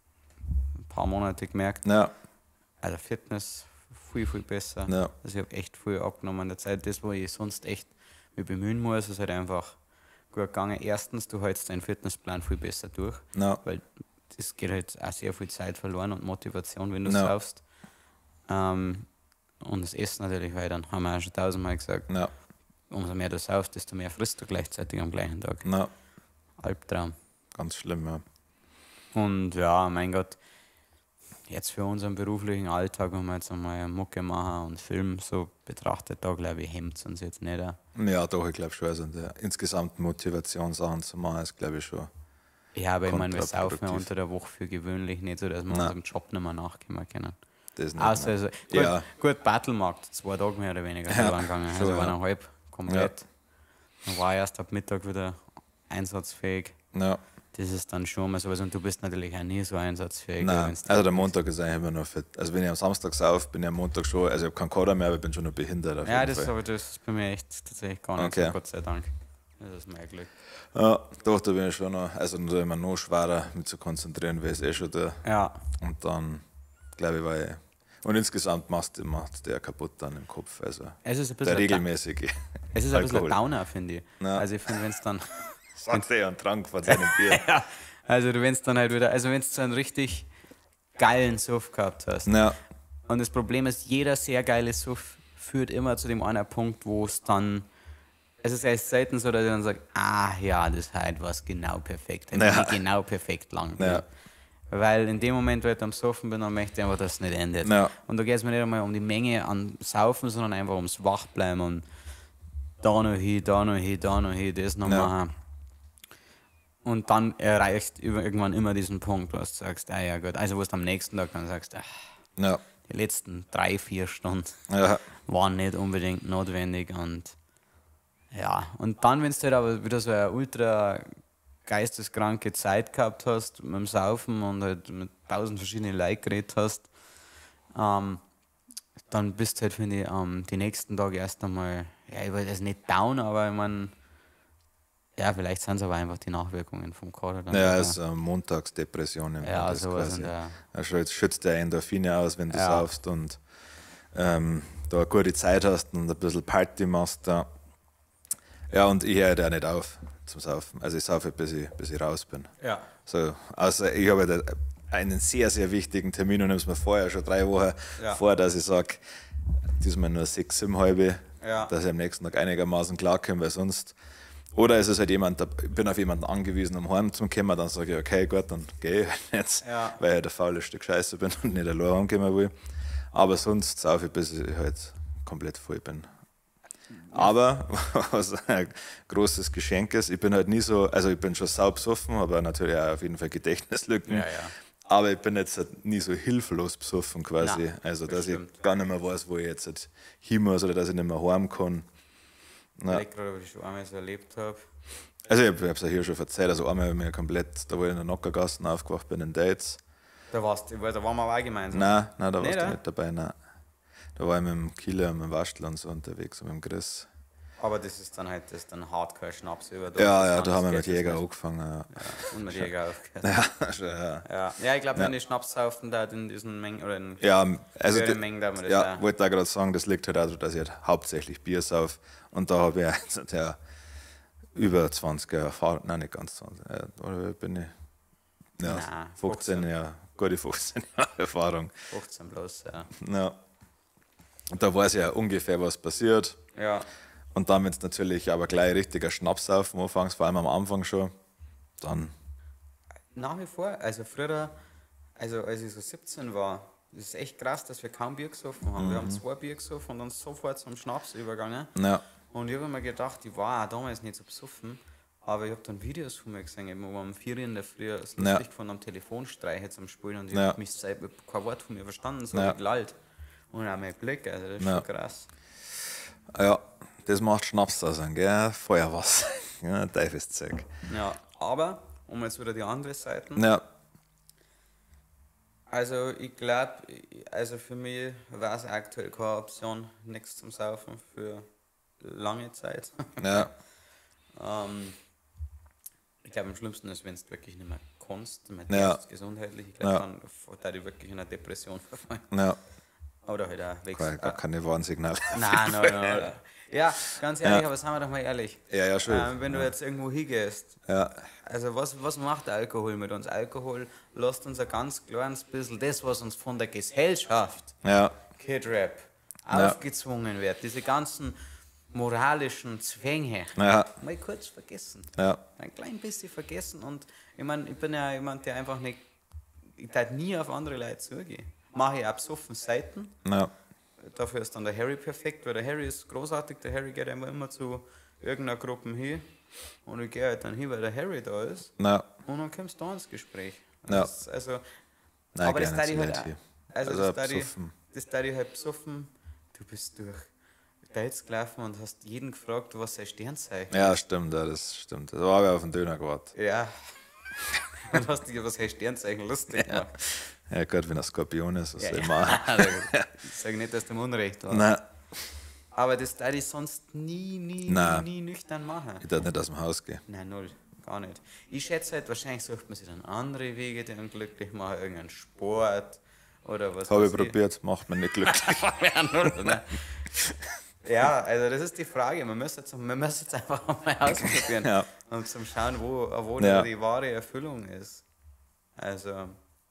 paar Monate gemerkt, Ja, also Fitness viel, viel besser. ja, Also ich habe echt viel abgenommen in der Zeit. Das, wo ich sonst echt mich bemühen muss, ist halt einfach gut gegangen. Erstens, du hältst deinen Fitnessplan viel besser durch, ja, weil das geht halt auch sehr viel Zeit verloren und Motivation, wenn du Ja. saufst. Und das Essen natürlich, weil dann haben wir auch schon tausendmal gesagt, ja, umso mehr du saufst, desto mehr frisst du gleichzeitig am gleichen Tag. ja, Albtraum. ganz schlimm, ja. Und ja, mein Gott, jetzt für unseren beruflichen Alltag, wenn wir jetzt einmal Mucke machen und Film so betrachtet, da glaube ich, hemmt es uns jetzt nicht. Auch. Ja, doch, ich glaube schon. Also insgesamt Motivationssachen zu machen, ist glaube ich schon. Ja, aber ich meine, wir saufen ja Kontraproduktiv. unter der Woche für gewöhnlich nicht so, dass wir Nein. unserem Job nicht mehr nachkommen können. Das nicht, Also, nein. also gut, Ja. gut, Battlemarkt, 2 Tage mehr oder weniger Ja, verloren gegangen, also schon, ja. 1,5 komplett. Dann war ich erst ab Mittag wieder einsatzfähig. Ja, Das ist dann schon mal sowas und du bist natürlich auch nie so einsatzfähig. nein, wenn's also der Montag ist eigentlich immer noch fit. Also wenn ich am Samstag sauf, bin ich am Montag schon, also ich habe keinen Kader mehr, aber ich bin schon noch behindert auf Ja, jeden Fall. aber das ist bei mir echt tatsächlich gar nicht Okay. so, Gott sei Dank. Das ist mein Glück. Ja, doch, da bin ich schon noch, also da immer noch schwerer, mich zu konzentrieren, weil ich es schon da. Ja, Und dann, glaube ich, und insgesamt macht der kaputt dann im Kopf. Also es ist ein der bisschen, regelmäßige es ist ein bisschen Alkohol. ein Downer, finde ich. Ja. Also ich finde, wenn es dann, Sagt er und trank von seinem Bier. ja, also wenn es dann halt wieder, also wenn es so einen richtig geilen Suff gehabt hast. Ja, Und das Problem ist, jeder sehr geile Suff führt immer zu dem einen Punkt, wo es dann, es ist erst selten so, dass ich dann sage, das heute war es genau perfekt. Hätte Ja. ich genau perfekt lang. Ja. Weil in dem Moment, wo ich am Saufen bin, dann möchte ich einfach, dass es nicht endet. Ja. Und da geht es mir nicht einmal um die Menge an Saufen, sondern einfach ums Wachbleiben und da noch hin, da noch hin, da noch hin, das noch Ja. machen. Und dann erreichst du irgendwann immer diesen Punkt, wo du sagst, ja gut, also wo du am nächsten Tag dann sagst, ja, die letzten 3-4 Stunden ja, waren nicht unbedingt notwendig und ja, und dann, wenn du halt aber wieder so eine ultra geisteskranke Zeit gehabt hast mit dem Saufen und halt mit 1000 verschiedenen Leuten geredet hast, dann bist du halt, finde ich, die nächsten Tage erst einmal, ja, ich will das nicht down, aber ich meine, ja, vielleicht sind es aber einfach die Nachwirkungen vom Kader. Dann ja, wieder. es ist eine Montagsdepression. nennt man Ja, das sowas quasi. in der- Also schützt der Endorphine aus, wenn du Ja. saufst und da eine gute Zeit hast und ein bisschen Party machst. Da. Ja, und ich höre da nicht auf zum Saufen. Also ich saufe, bis ich raus bin. Ja. So, außer ich habe da einen sehr, sehr wichtigen Termin und nehme es mir vorher schon 3 Wochen Ja. vor, dass ich sage, diesmal nur 6, 7 halbe, Ja. dass ich am nächsten Tag einigermaßen klarkomme, weil sonst. Oder ist es halt jemand, ich bin auf jemanden angewiesen, um heim zu kommen, dann sage ich, okay, gut, dann gehe ich halt jetzt, Ja. weil ich der faule Stück Scheiße bin und nicht allein heimkommen will. Aber sonst saufe ich, bis ich halt komplett voll bin. Aber, was ein großes Geschenk ist, ich bin halt nie so, also ich bin schon saubsoffen, aber natürlich auch auf jeden Fall Gedächtnislücken. Ja, ja. Aber ich bin jetzt halt nie so hilflos besoffen quasi. Nein, Also, das dass stimmt. ich gar nicht mehr weiß, wo ich jetzt halt hin muss oder dass ich nicht mehr heim kann. Ja. Ich gerade, ob ich schon einmal so erlebt habe. Also, ich habe es ja hier schon erzählt. Also, einmal habe ich mir komplett, da wo ich in der Nockergassen aufgewacht bin, in Dates. Da warst du, da waren wir auch gemeinsam. Nein, da warst Nicht, du oder? nicht dabei. Nein. Da war ich mit dem Kieler und mit dem Waschler und so unterwegs und mit dem Chris. Aber das ist dann halt das ist dann Hardcore-Schnaps über. Ja, da haben wir mit Jäger angefangen. Ja, Ja, und mit Jäger aufgehört. ja, schon, ja. Ja, ich glaube, wenn die Schnaps saufen, da in diesen Mengen oder in Ja, also höheren Mengen, da man das ja, auch. wollte da gerade sagen, das liegt halt auch daran, dass ich halt hauptsächlich Bier sauf. Und da habe ich also der über 20 Jahre Erfahrung, nein, nicht ganz 20, oder bin ich? Ja, Nein, 15 Jahre, gute 15 Jahre Erfahrung. 15 bloß, ja. Ja. Und da weiß ich ja ungefähr, was passiert. Ja, Und dann, wenn es natürlich aber gleich richtiger Schnaps saufen anfängst, vor allem am Anfang schon, dann. Nach wie vor, also früher, also als ich so 17 war, das ist echt krass, dass wir kaum Bier gesoffen haben. Wir haben 2 Bier gesoffen und dann sofort zum Schnaps übergegangen. Ja, Und ich habe mir gedacht, ich war auch damals nicht so besoffen, aber ich habe dann Videos von mir gesehen, eben, wo um 4 Uhr in der Früh es Ja. lustig von einem Telefonstreich zum Spielen und ich Ja. habe mich selber kein Wort von mir verstanden, so Ja. gelallt. Und auch mein Blick, also das ist Ja. schon krass. ja, das macht Schnaps da sein, gell? Feuerwasser. Ja, Teufelszeug. Ja, aber, um jetzt wieder die andere Seite, Ja, also ich glaube, also für mich war es aktuell keine Option, nichts zum Saufen für lange Zeit. ja, Ich glaube, am schlimmsten ist, wenn du wirklich nicht mehr kannst, Ja. gesundheitlich, ich glaube, Ja. dann da die wirklich in eine Depression verfallen. ja. Oder halt auch weg. Gar keine Warnsignale. Nein. Ja, ganz ehrlich, aber sagen wir doch mal ehrlich. Ja, schon. Wenn du jetzt irgendwo hingehst, Ja, also was macht Alkohol mit uns? Alkohol lässt uns ein ganz kleines bisschen das, was uns von der Gesellschaft, ja, Kid Rap, Ja. aufgezwungen wird, diese ganzen moralischen Zwänge, ja, mal kurz vergessen. ja, Ein klein bisschen vergessen und ich meine, ich bin ja jemand, der einfach nicht, ich darf nie auf andere Leute zugehen. Mache ich auch besoffen Seiten, ja, dafür ist dann der Harry perfekt, weil der Harry ist großartig, der Harry geht immer zu irgendeiner Gruppe hin und ich gehe halt dann hin, weil der Harry da ist ja. und dann kommst du da ins Gespräch. Ja. Also, Nein, aber das gerne darf zu ich halt Leute. auch, also Also das darf besoffen. ich halt besoffen, du bist durch Dates gelaufen und hast jeden gefragt, was sein Sternzeichen Ja, stimmt, ja, das stimmt. Da habe ich auf den Döner gewartet. Ja. Und hast dich was heißt Sternzeichen lustig gemacht. Ja, gut, wenn er Skorpion ist, was Ja, soll ich machen? Ich sage nicht, dass du im Unrecht warst. Nein, Aber das darf ich sonst nie Nein. nüchtern machen. ich darf nicht aus dem Haus gehen. Nein, null. Gar nicht. Ich schätze halt, wahrscheinlich sucht man sich dann andere Wege, die einen glücklich machen, irgendeinen Sport oder was. Habe ich weiß probiert, macht mich nicht glücklich. Ja, null, ne? Ja, also das ist die Frage. Man müsste jetzt einfach mal ausprobieren, Ja. um zu schauen, wo Ja. die wahre Erfüllung ist. Also,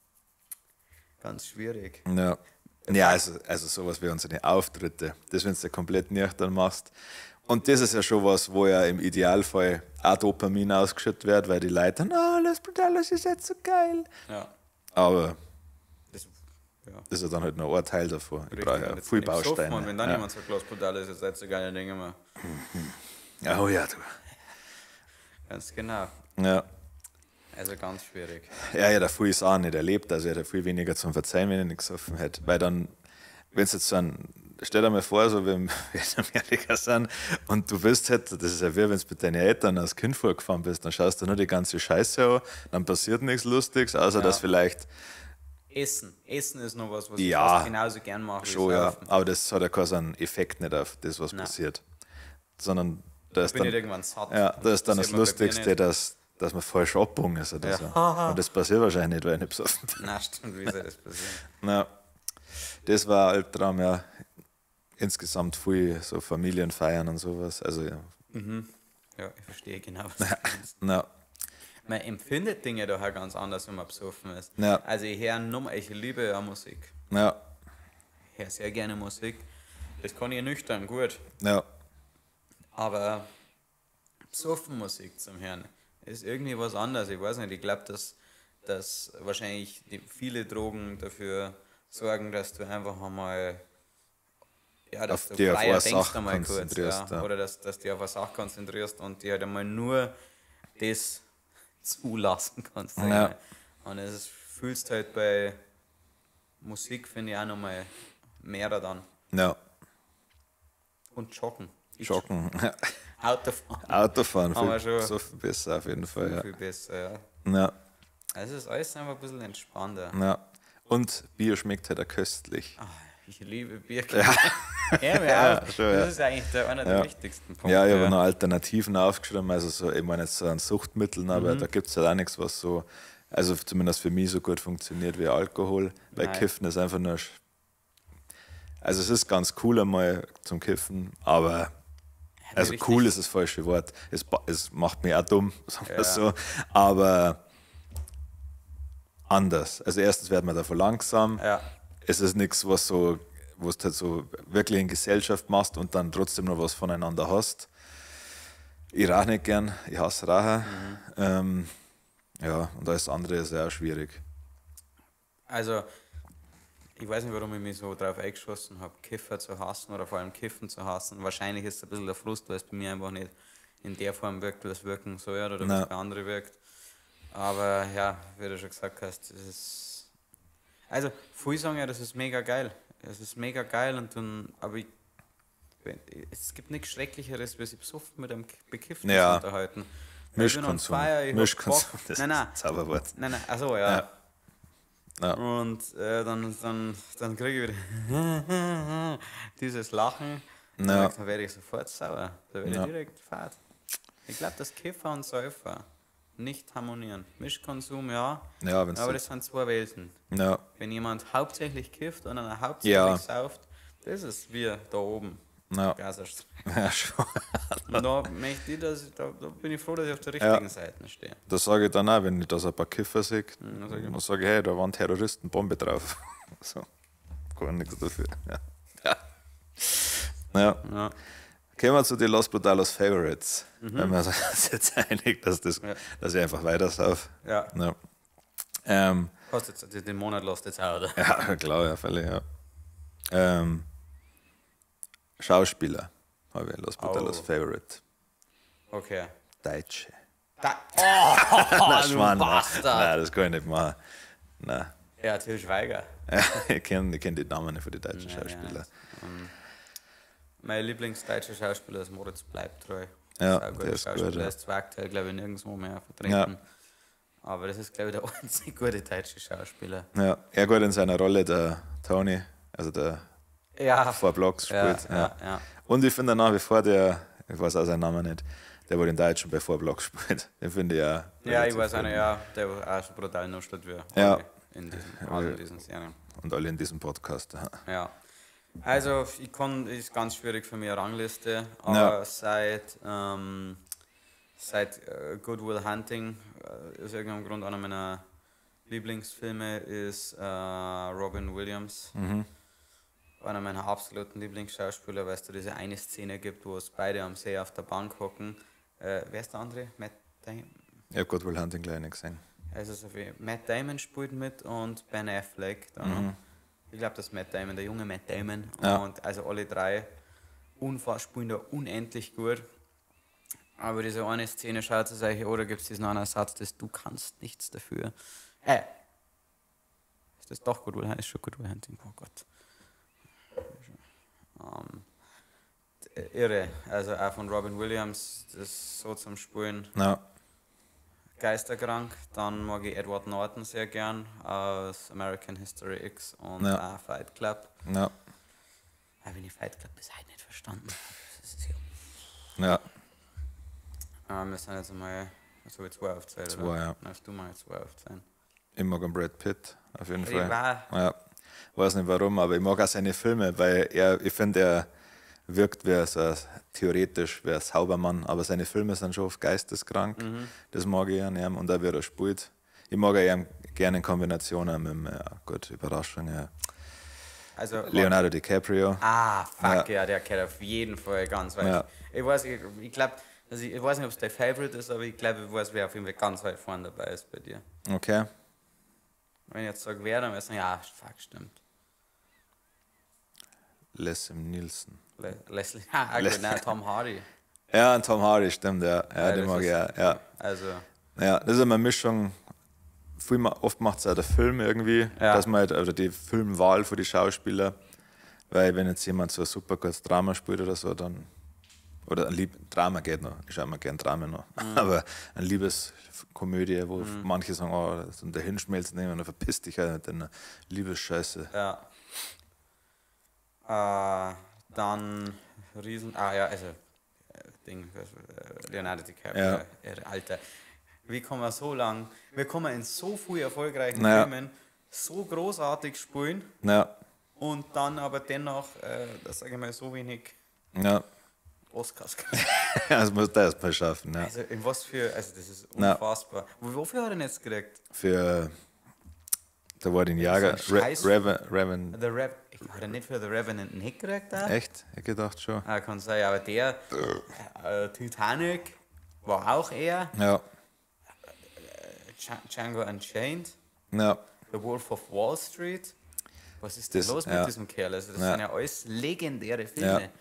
ganz schwierig. Ja, ja also sowas wie unsere Auftritte, das, wenn du ja komplett nüchtern machst. Und das ist ja schon was, wo ja im Idealfall auch Dopamin ausgeschüttet wird, weil die Leute dann, Las Brutales ist jetzt so geil. Ja, Aber das, ja. das ist ja dann halt noch ein Teil davon. Ich Richtig, brauche und ja jetzt viel bin ich besoffen Bausteine. Und wenn dann Ja. jemand sagt, Klaus Podal ist jetzt nicht so geil, dann denke ich mir, Ja, oh ja, du. ganz genau. Ja. Also ganz schwierig. Ja, ich hätte viel es auch nicht erlebt, also ich hätte viel weniger zum Verzeihen, wenn ich nicht gesoffen hätte. Weil dann, wenn es jetzt so ein, stell dir mal vor, so wie wir in Amerika sind und du bist halt, das ist ja wie wenn du mit deinen Eltern als Kind vorgefahren bist, dann schaust du nur die ganze Scheiße an, dann passiert nichts Lustiges, außer Ja. dass vielleicht, Essen ist noch was ich Ja. fast genauso gern mache wie schon, ja, Saufen. aber das hat ja keinen so einen Effekt nicht auf das, was Nein. passiert. Sondern da ist Bin ich dann, irgendwann satt. ja, da ist dann das passiert mir bei mir Lustigste, nicht. dass man falsch abbogen ist oder Ja. so. Und das passiert wahrscheinlich nicht, weil ich nicht besoffen bin. Na stimmt, wie soll das passieren? Ja, das war ein Albtraum, ja. Insgesamt viel so Familienfeiern und sowas. Also ja. Ja, ich verstehe genau, was du meinst. Ja, Man empfindet Dinge doch auch ganz anders, wenn man besoffen ist. Ja. Also ich liebe ja Musik. ja, Ich höre sehr gerne Musik. Das kann ich nüchtern, gut. ja, Aber besoffen Musik zum Hören ist irgendwie was anderes. Ich weiß nicht, ich glaube, dass wahrscheinlich viele Drogen dafür sorgen, dass du einfach einmal, ja, dass Auf du die auf freier eine denkst Sache einmal kurz. konzentrierst, Ja. ja. Oder dass du dich auf eine Sache konzentrierst und dir halt einmal nur das zulassen kannst. sag ich Ja. mal. Und es fühlst halt bei Musik, finde ich, auch nochmal mehr dann. ja. Und Joggen. Joggen. Autofahren. Autofahren, Haben wir viel, schon. so viel besser auf jeden Fall. Viel besser, ja. Ja. Ja, Also es ist alles einfach ein bisschen entspannter. ja. Und Bier schmeckt halt auch köstlich. Ah, ich liebe Bier. Ja, Ja, das schon, ja. ist eigentlich einer der wichtigsten Punkte. Ja, ich habe noch Alternativen aufgeschrieben, also so, ich meine jetzt so an Suchtmitteln, aber da gibt es halt auch nichts, was so, also zumindest für mich so gut funktioniert wie Alkohol, weil Nein. Kiffen ist einfach nur, also es ist ganz cool einmal zum Kiffen, aber, also richtig. cool ist das falsche Wort, es macht mich auch dumm, sagen wir Ja. so, aber anders. Also erstens wird man davon langsam, Ja, es ist nichts, was so, wo du halt so wirklich in Gesellschaft machst und dann trotzdem noch was voneinander hast. Ich rauche nicht gern, ich hasse Rauchen. Ja, und alles andere ist ja auch schwierig. Also, ich weiß nicht, warum ich mich so drauf eingeschossen habe, Kiffer zu hassen oder vor allem Kiffen zu hassen. Wahrscheinlich ist es ein bisschen der Frust, weil es bei mir einfach nicht in der Form wirkt, wie es wirken soll oder wie es bei anderen wirkt. Aber ja, wie du schon gesagt hast, das ist. Also, viele sagen ja, das ist mega geil. Es ist mega geil und dann, aber es gibt nichts Schrecklicheres, wie sich besoffen mit einem Bekifften unterhalten. Mischkonsum. Mischkonsum, das ist ein Zauberwort. Nein, achso, ja. Ja. Und dann kriege ich wieder dieses Lachen. Ja. Dann werde ich sofort sauer. Da werde ich direkt fad. Ich glaube, dass Kiffer und Säufer nicht harmonieren. Mischkonsum, ja aber das sind zwei Welten. Ja. Wenn jemand hauptsächlich kifft und dann hauptsächlich sauft, das ist wir da oben. Ja. Ja, schon. Da bin ich froh, dass ich auf der richtigen Seite stehe. Das sage ich dann auch, wenn ich da so ein paar Kiffer sehe. Dann sage ich, hey, da waren Terroristen, Bombe drauf. So, kann nichts dafür. Ja. Kommen wir zu den Los Brutalos Favorites. Wenn wir uns jetzt einig, dass ich einfach weiter sauf. Ja. Hast jetzt den Monat Lost jetzt auch, oder? Ja, klar, ja, völlig, ja. Schauspieler habe ich Los Brutalos Favorite. Okay. Deutsche. Nein, Schmarrn, nein, das kann ich nicht machen. Nein. Ja, Til Schweiger. Ich kenn die Namen nicht von den deutschen Schauspielern. Mein Lieblingsdeutscher Schauspieler ist Moritz Bleibtreu. Ja, der ist gut. Der ist Zwergteil, glaube ich, nirgendwo mehr vertreten. Ja. Aber das ist, glaube ich, der einzige gute deutsche Schauspieler. Ja, er gut in seiner Rolle, der Tony, also der vor Blocks spielt. Ja. Und ich finde nach wie vor ich weiß auch seinen Namen nicht, der wohl den Deutschen bei Vorblocks spielt. Den finde ich ja. Ja, ich weiß einer, der auch so brutal nuschelt wie in diesen Serien. Und alle in diesem Podcast. Ja. Also, ist ganz schwierig für mich eine Rangliste, aber seit Good Will Hunting aus irgendeinem Grund einer meiner Lieblingsfilme ist Robin Williams. Einer meiner absoluten Lieblingsschauspieler, weil es da diese eine Szene gibt, wo es beide am See auf der Bank hocken. Wer ist der andere? Matt Damon? Ich habe Good Will Hunting gleich nicht gesehen. Also so wie Matt Damon spielt mit und Ben Affleck. Ich glaube, das ist Matt Damon, der junge Matt Damon. Ja. Und also alle drei spielen da unendlich gut. Aber diese eine Szene schaut es euch, oder gibt es diesen anderen Satz, dass du kannst nichts dafür. Ist das doch Good Will Hunting? Ist schon Good Will Hunting, oh Gott. Irre, also auch von Robin Williams, das so zum Spielen. Ja. Geisterkrank. Dann mag ich Edward Norton sehr gern aus American History X und auch Fight Club. Ja. Aber wenn ich Fight Club bis heute nicht verstanden habe, das ist ja. Wir sind jetzt einmal, so wie 2 aufzählen. 2, ja. Darfst du mal 2 aufzählen? Ich mag einen Brad Pitt, auf jeden Fall. Ja. Weiß nicht warum, aber ich mag auch seine Filme, weil ich finde, er wirkt theoretisch wie ein Saubermann, aber seine Filme sind schon oft geisteskrank. Das mag ich an ihm und auch wie er spielt. Ich mag ihn gerne in Kombinationen mit Überraschung, ja. Also, Leonardo DiCaprio. Ja, der kennt auf jeden Fall ganz weit. Ja. Ich weiß nicht, ob es dein Favorite ist, aber ich glaube, ich weiß, wer auf jeden Fall ganz weit vorne dabei ist bei dir. Okay. Wenn ich jetzt sage, wer, dann weiß ich, stimmt. Leslie Nielsen. Leslie, Tom Hardy. Ja, und Tom Hardy, stimmt, ja. Ja, den mag ich auch, ja. Also. Ja, das ist immer eine Mischung. Oft macht es auch der Film irgendwie, dass man halt, oder die Filmwahl für die Schauspieler, weil wenn jetzt jemand so ein super gutes Drama spielt oder so, dann, oder ein Drama geht noch, ich schaue mir gerne Drama noch, aber eine Liebeskomödie, wo manche sagen, das ist der Hinschmelzen, und dann verpiss dich halt mit deiner Liebesscheiße. Ja. Dann Leonardo DiCaprio, Alter. Wie kann man so lang, wir kommen in so vielen erfolgreichen Filmen so großartig spielen und dann aber dennoch, das sage ich mal, so wenig Oscars kriegen. Das muss das erst mal schaffen. Ja. Also in was für, das ist unfassbar. Wofür hat er denn jetzt gekriegt? Für Da war den Jager. So ein Scheiß- Revan. Hat er nicht für The Revenant einen Hit gekriegt? Da? Echt? Ich gedacht schon. Ah, kann sein, aber der Titanic war auch er. Ja. Django Unchained, Ja. The Wolf of Wall Street. Was ist denn Das- los ja. mit diesem Kerl? Also das Ja. sind ja alles legendäre Filme.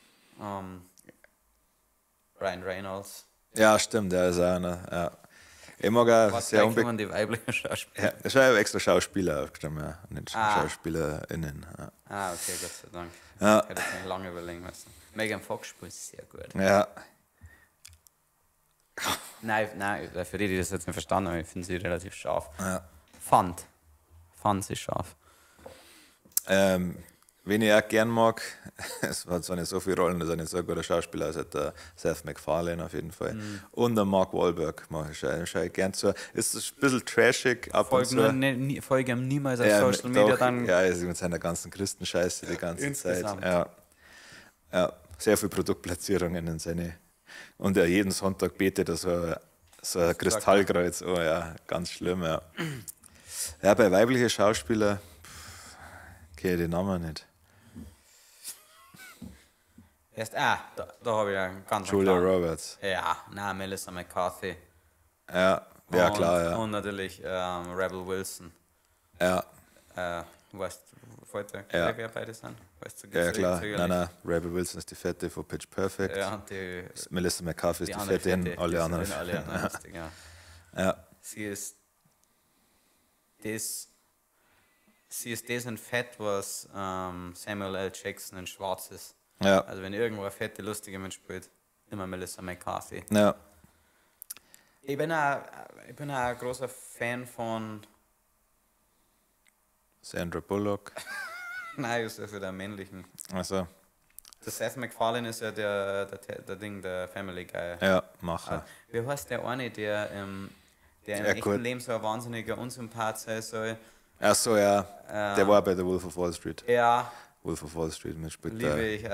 Ryan Reynolds. Ja, stimmt, der ist auch einer. Ja. Ich mag auch Was sehr gleich unbekannt. kommen die weiblichen Schauspieler. Ja, es war ja extra Schauspieler aufgeschrieben, ja. Nicht Ah. SchauspielerInnen. Ja. Ah, okay, Gott sei Dank. Ja. Ich hätte es nicht lange überlegen müssen. Megan Fox spielt sehr gut. Ja. Nein, für die das jetzt nicht verstanden haben, ich finde sie relativ scharf. Ja. Fand sie scharf. Wen ich auch gern mag, es hat zwar nicht so viele Rollen, das ist auch nicht so ein guter Schauspieler, also der Seth MacFarlane auf jeden Fall. Und der Mark Wahlberg mache ich schon gern zu. Ist ein bisschen trashig ab und zu. Folge ihm niemals auf Social Media doch, dann. Ja, er ist mit seiner ganzen Christenscheiße die ganze Zeit. Insgesamt. Ja, sehr viele Produktplatzierungen in seine. Und er jeden Sonntag betet er so ein Kristallkreuz. Oh ja, ganz schlimm, ja. Ja, bei weiblichen Schauspielern kenne ich die Namen nicht. Da habe ich einen ganz Julia klaren. Roberts. Ja, nein, Melissa McCarthy. Ja, und, klar, ja. Und natürlich Rebel Wilson. Ja, Weißt du, heute, Ja. wer beide sind? Weißt du, ja klar. zögerlich? Nein, Rebel Wilson ist die Fette von Pitch Perfect. Ja, und die Melissa McCarthy ist die andere Fette in Fette, alle die anderen. sind in alle anderen lustig, ja. Ja, Sie ist das in Fett, was Samuel L. Jackson in Schwarz ist. ja, Also wenn irgendwo eine fette, lustige Mensch spielt, immer Melissa McCarthy. ja. Ich bin auch ein großer Fan von... Sandra Bullock. Nein, das ist ja der männlichen. Also, Der Seth MacFarlane ist ja der Family Guy. ja, Macher. Wie heißt der eine, der im Sehr echten gut. Leben so ein wahnsinniger Unsympath sein soll? Ach so, ja. Der war bei The Wolf of Wall Street. Ja, Wolf of Wall Street mitspielt. liebe ich.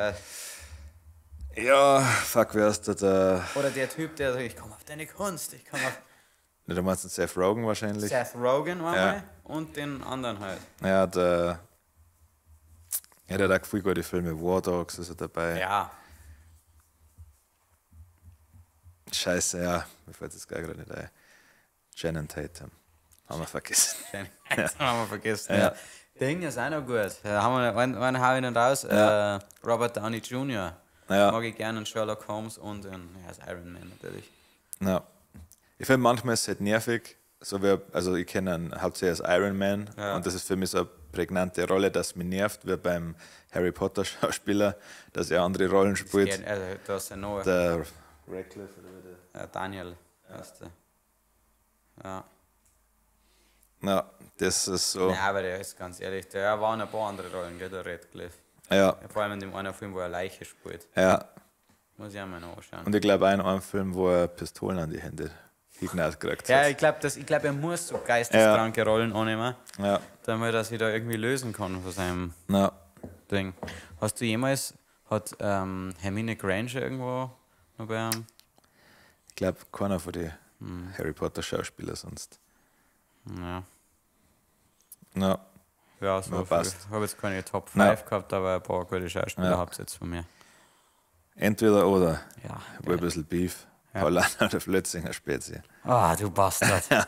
Ja, fuck, wer ist der? Oder der Typ, der sagt, ich komme auf deine Kunst, ich komme auf Ne, du meinst den Seth Rogen wahrscheinlich? Seth Rogen war Ja. mal und den anderen halt. Ja, der hat auch viel gute Filme. War Dogs ist er dabei. Ja, Scheiße, ja. Mir fällt das gar nicht ein. Shannon Tatum. Haben wir vergessen. das haben wir vergessen. Ja. Ja. Ding ist auch noch gut. Da haben wir einen hau ich nicht raus. Ja. Robert Downey Jr. Ja. Mag ich gerne in Sherlock Holmes und als Iron Man natürlich. Ja. Ich finde, manchmal ist es halt nervig. So wie, also ich kenne ihn hauptsächlich als Iron Man Ja. und das ist für mich so eine prägnante Rolle, dass mich nervt, wie beim Harry Potter Schauspieler, dass er andere Rollen spielt. Da ist ja noch Der Radcliffe oder wie der. Daniel. Heißt der. Ja. Ja, das ist so. Ja, aber der ist ganz ehrlich, der war in ein paar andere Rollen, gell, der Radcliffe. Ja, Ja, vor allem in dem einen Film, wo er Leiche spielt. ja. Muss ich auch mal anschauen. Und ich glaube auch in einem Film, wo er Pistolen an die Hände geknallt gekriegt Ja, hat. ich glaube, er muss so geisteskranke Rollen annehmen, Ja, damit er sich da irgendwie lösen kann von seinem ja. Ding. Hast du jemals, hat Hermine Granger irgendwo noch bei einem? Ich glaube, keiner von den Harry Potter Schauspieler sonst. Ja, Ja, ja so Ja, passt. Ich habe jetzt keine Top 5 Ja. gehabt, aber ein paar gute Schauspieler Ja. habt ihr jetzt von mir. entweder oder. Ja. Wohl ein bisschen Beef. Ja. Paulaner oder Flötzinger Spezie. Ah, du Bastard. Ja.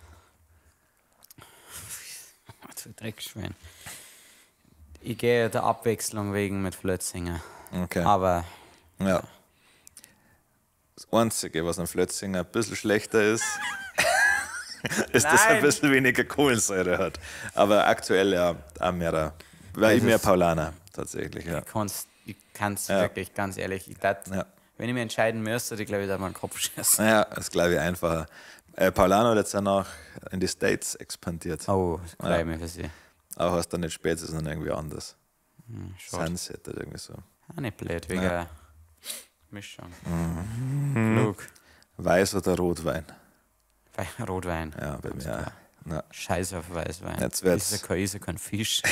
Was für ein Dreckschwein. Ich gehe der Abwechslung wegen mit Flötzinger. Okay. Aber Ja. Das Einzige, was an Flötzinger ein bisschen schlechter ist, ist, dass er ein Nein. bisschen weniger Kohlensäure hat. Aber aktuell ja auch mehr. Weil ich Das mehr ist- Paulaner tatsächlich, ja. ich kann es Ja. wirklich, ganz ehrlich, Ja. wenn ich mir entscheiden müsste, ich glaube, ich würde meinen Kopf schießen. Naja, das glaube ich einfacher. Paulaner hat jetzt auch noch in die States expandiert. Oh, das freue ich mich für sie. Auch heißt dann nicht Spätzle, sondern irgendwie anders. Schade. Sunset oder irgendwie so. Auch nicht blöd, wegen Ja. Mischung. Klug. Weiß oder Rotwein? Bei Rotwein. Ja, bei mir. Ja. Scheiße auf Weißwein. Jetzt wird's- Ist ja kein Fisch.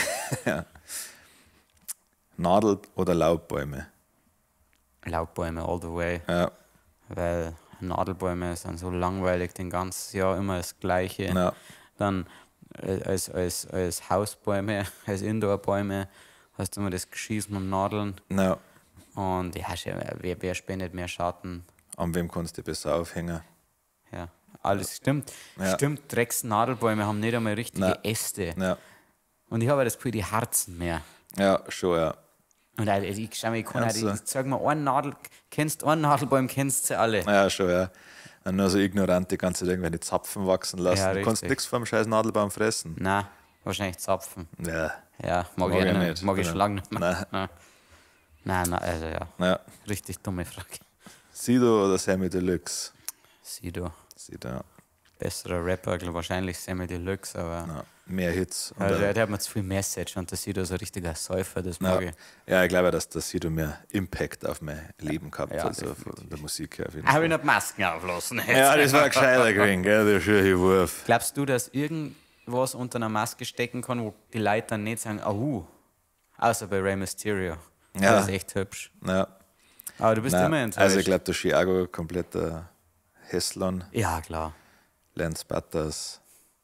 Nadel- oder Laubbäume? Laubbäume all the way. Ja, Weil Nadelbäume sind so langweilig, den ganzen Jahr immer das Gleiche. ja, Dann als Hausbäume, als Indoorbäume, hast du immer das Geschießen und Nadeln. Ja. Und ja, wer spendet mehr Schatten? An wem kannst du besser aufhängen? Ja, alles stimmt. Ja. Stimmt, Drecksnadelbäume haben nicht einmal richtige Nein. Äste. Ja. Und ich habe das Gefühl, die harzen mehr. Ja, schon, ja. Und also ich schau mal, Also. ich sag mal, einen Nadelbäum kennst du alle. Ja, schon, ja. Und nur so ignorant, die ganze Zeit irgendwelche Zapfen wachsen lassen. Ja, Du kannst richtig. nichts vom scheiß Nadelbaum fressen. Nein, wahrscheinlich Zapfen. Ja. Ja, mag Mag ich ich nicht. nicht. Mag ich Ja. schon lange nicht mehr. Nein. Nein, also ja. Ja. Richtig dumme Frage. Sido oder Sammy Deluxe? Sido. Sido, ja. Besserer Rapper, wahrscheinlich Sammy Deluxe, aber Ja. Mehr Hits. Und, also, der hat mir zu viel Message und der Sido so ein richtiger Säufer, das mag ja. ich. Ja, ich glaube, dass der Sido mehr Impact auf mein Leben gehabt Ja, hat, also von der Musik her. Auf jeden Habe Fall. ich nicht Masken auflassen. Ja, das war ein gescheiter gewesen, gell, der schöne Wurf. Glaubst du, dass irgendwas unter einer Maske stecken kann, wo die Leute dann nicht sagen, außer bei Rey Mysterio. Ja. Das ist echt hübsch. Ja. Aber du bist Nein, immer enttäuscht. also ich glaube, der Chiago, kompletter Hesslon, Ja, klar. Lance Butters.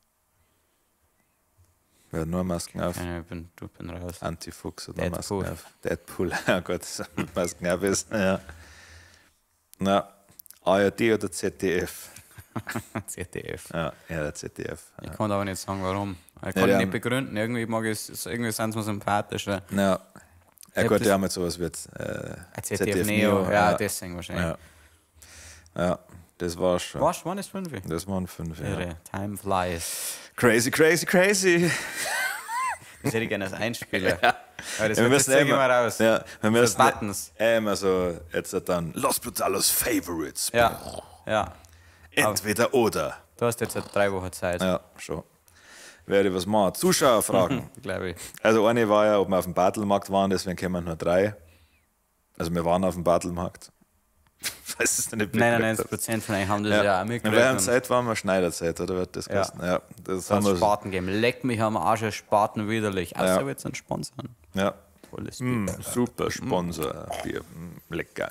Wer hat nur Masken auf? Ich bin raus. Antifuchs hat nur Deadpool. Masken auf. Deadpool, ja Gott, das ist mit Masken auf ist. Ja. Na, ARD oder ZDF? ZDF. Ja, der ZDF. Ich kann aber nicht sagen, warum. Ich Ja, kann die nicht haben- begründen. Irgendwie irgendwie sind sie mir sympathisch. Ja, hab gut, das- die haben jetzt sowas wie ZDF Neo, ja, deswegen wahrscheinlich. Ja, das war's schon. Was? Wann ist 5? Das waren 5. Ja. Irre. Time flies. Crazy, crazy, crazy. Das hätte ich gerne als Einspieler. Aber das Wir wird müssen jetzt immer, immer raus. ja, wir müssen Buttons. immer so, jetzt dann Los Brutalos Favorites. Ja, ja. Entweder oder. Du hast jetzt 3 Wochen Zeit, Ja, schon. Werde was machen. Zuschauerfragen. glaube ich. Also eine war ja, ob wir auf dem Battlemarkt waren, deswegen kommen nur 3. Also wir waren auf dem Battlemarkt. Weiß es nicht. 99% von euch haben das ja auch In mitgekriegt. welcher und- Zeit waren wir? Schneiderzeit, oder wird das Ja. kosten? Ja, das Das haben wir. Spaten geben. Leck mich am Arsch, ein Spaten widerlich. Außer wir jetzt einen Sponsor. Ja. Volles Super Sponsor. Bier. Lecker.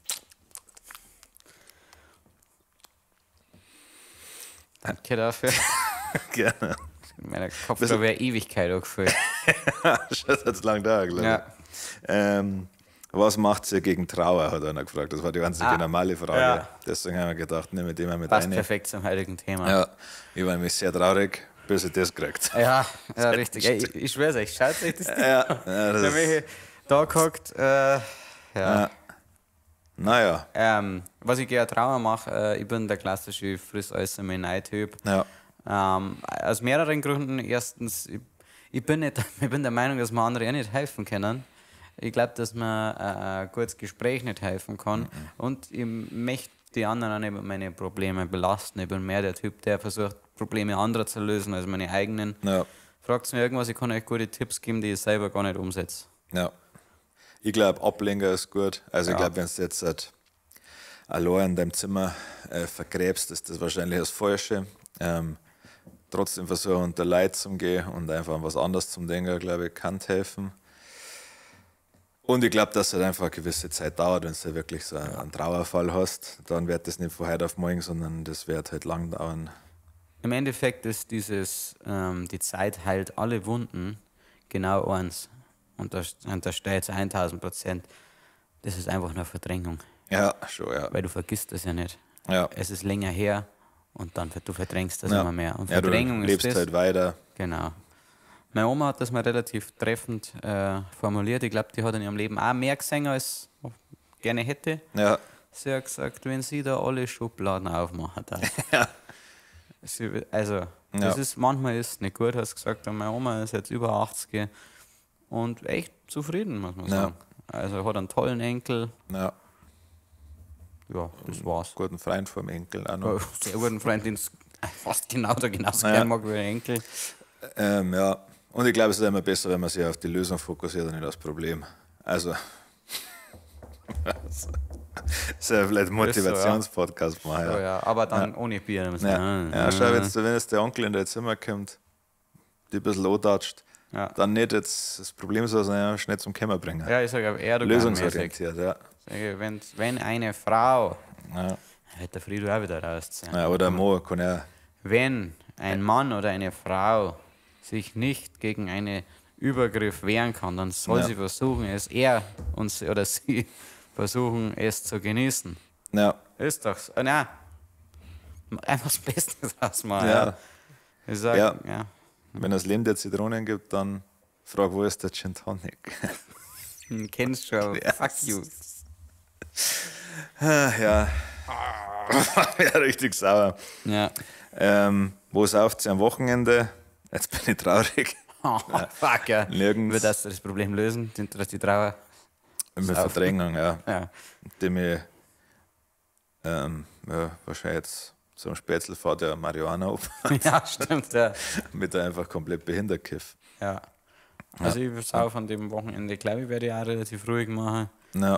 Danke dafür. Gerne. Mein Kopf da wäre Ewigkeit angefüllt. Das hat lang da, glaube ich. Ja. Was macht sie gegen Trauer, hat einer gefragt. Das war die einzige normale Frage. ja. Deswegen haben wir gedacht, nehmen wir die mal mit Passt rein. perfekt zum heutigen Thema. Ja, ich war nämlich sehr traurig, bis ich das gekriegt. Ja, richtig. Ey, ich schwör's euch, schaut euch das Ja, das Da ist, bin ich da gehockt. Ja. naja, Was ich gerne Trauer mache, ich bin der klassische friss alles einmal Nein-Typ. ja, Aus mehreren Gründen. Erstens, ich bin der Meinung, dass wir andere auch nicht helfen können. Ich glaube, dass man ein gutes Gespräch nicht helfen kann. Und ich möchte die anderen auch nicht mit meinen Problemen belasten. Ich bin mehr der Typ, der versucht, Probleme anderer zu lösen als meine eigenen. ja, Fragt mir irgendwas, ich kann euch gute Tipps geben, die ich selber gar nicht umsetze. ja. Ich glaube, Ablenker ist gut. Also ich glaube, wenn du jetzt halt allein in deinem Zimmer vergräbst, ist das wahrscheinlich das Falsche. Trotzdem versuchen, unter Leid zu gehen und einfach an was anderes zum Denken, glaube ich, kann helfen. Und ich glaube, dass es halt einfach eine gewisse Zeit dauert, wenn du wirklich so einen Trauerfall hast, dann wird das nicht von heute auf morgen, sondern das wird halt lang dauern. Im Endeffekt ist die Zeit heilt alle Wunden genau eins. Und da steht es 1000%. Das ist einfach nur Verdrängung. Ja, schon, ja. Weil du vergisst das ja nicht. Ja, Es ist länger her und dann du verdrängst das ja. immer mehr. Und Ja, du Verdrängung ist lebst das. halt weiter. Genau. Meine Oma hat das mal relativ treffend formuliert. Ich glaube, die hat in ihrem Leben auch mehr gesehen, als ich gerne hätte. Ja, Sie hat gesagt, wenn sie da alle Schubladen aufmachen darf. Also, das ist, manchmal ist es nicht gut, hast du gesagt. Und meine Oma ist jetzt über 80 und echt zufrieden, muss man Ja. sagen. Also hat einen tollen Enkel. ja. Ja, das war's. Guten Freund vom Enkel auch noch. Sehr guten Freund, den es fast genauso Ja. gern mag wie der Enkel. Ja, und ich glaube, es ist immer besser, wenn man sich auf die Lösung fokussiert und nicht auf das Problem. Also, das ist ja vielleicht ein Motivationspodcast machen. Oh Ja. ja, aber dann ohne Bier. Ja, schau, wenn jetzt der Onkel in dein Zimmer kommt, die ein bisschen antatscht, Ja. dann nicht jetzt das Problem so, sondern schnell zum Kämmer bringen. Ja, ich sage aber eher Lösungsorientiert, ja. wenn eine Frau, Ja. wird der Frido auch wieder rausziehen. Ja, oder Mo kann ja. Wenn ein Mann oder eine Frau sich nicht gegen einen Übergriff wehren kann, dann soll Ja. sie versuchen, oder sie versuchen, es zu genießen. Ja, Ist doch so. Nein, einfach das Beste draus machen. Ja. Ja. Ich sag, Ja. ja. wenn es Leben dir Zitronen gibt, dann frag, wo ist der Gin Tonic? Kennst schon, aber fuck you. Ja. Ja, richtig sauer. Ja. Wo sauft sie am Wochenende? Jetzt bin ich traurig. Oh, fuck, ja. Nirgends. Wird das Problem lösen, dass die Trauer. Mit Verdrängung, ja. Ja. Die mir wahrscheinlich jetzt zum Spätzle fährt der Marihuana auf. Ja, stimmt, ja. Mit einfach komplett behindert kiff. Ja. Also ich sauf an dem Wochenende, glaube ich, werde ich auch relativ ruhig machen. Ja,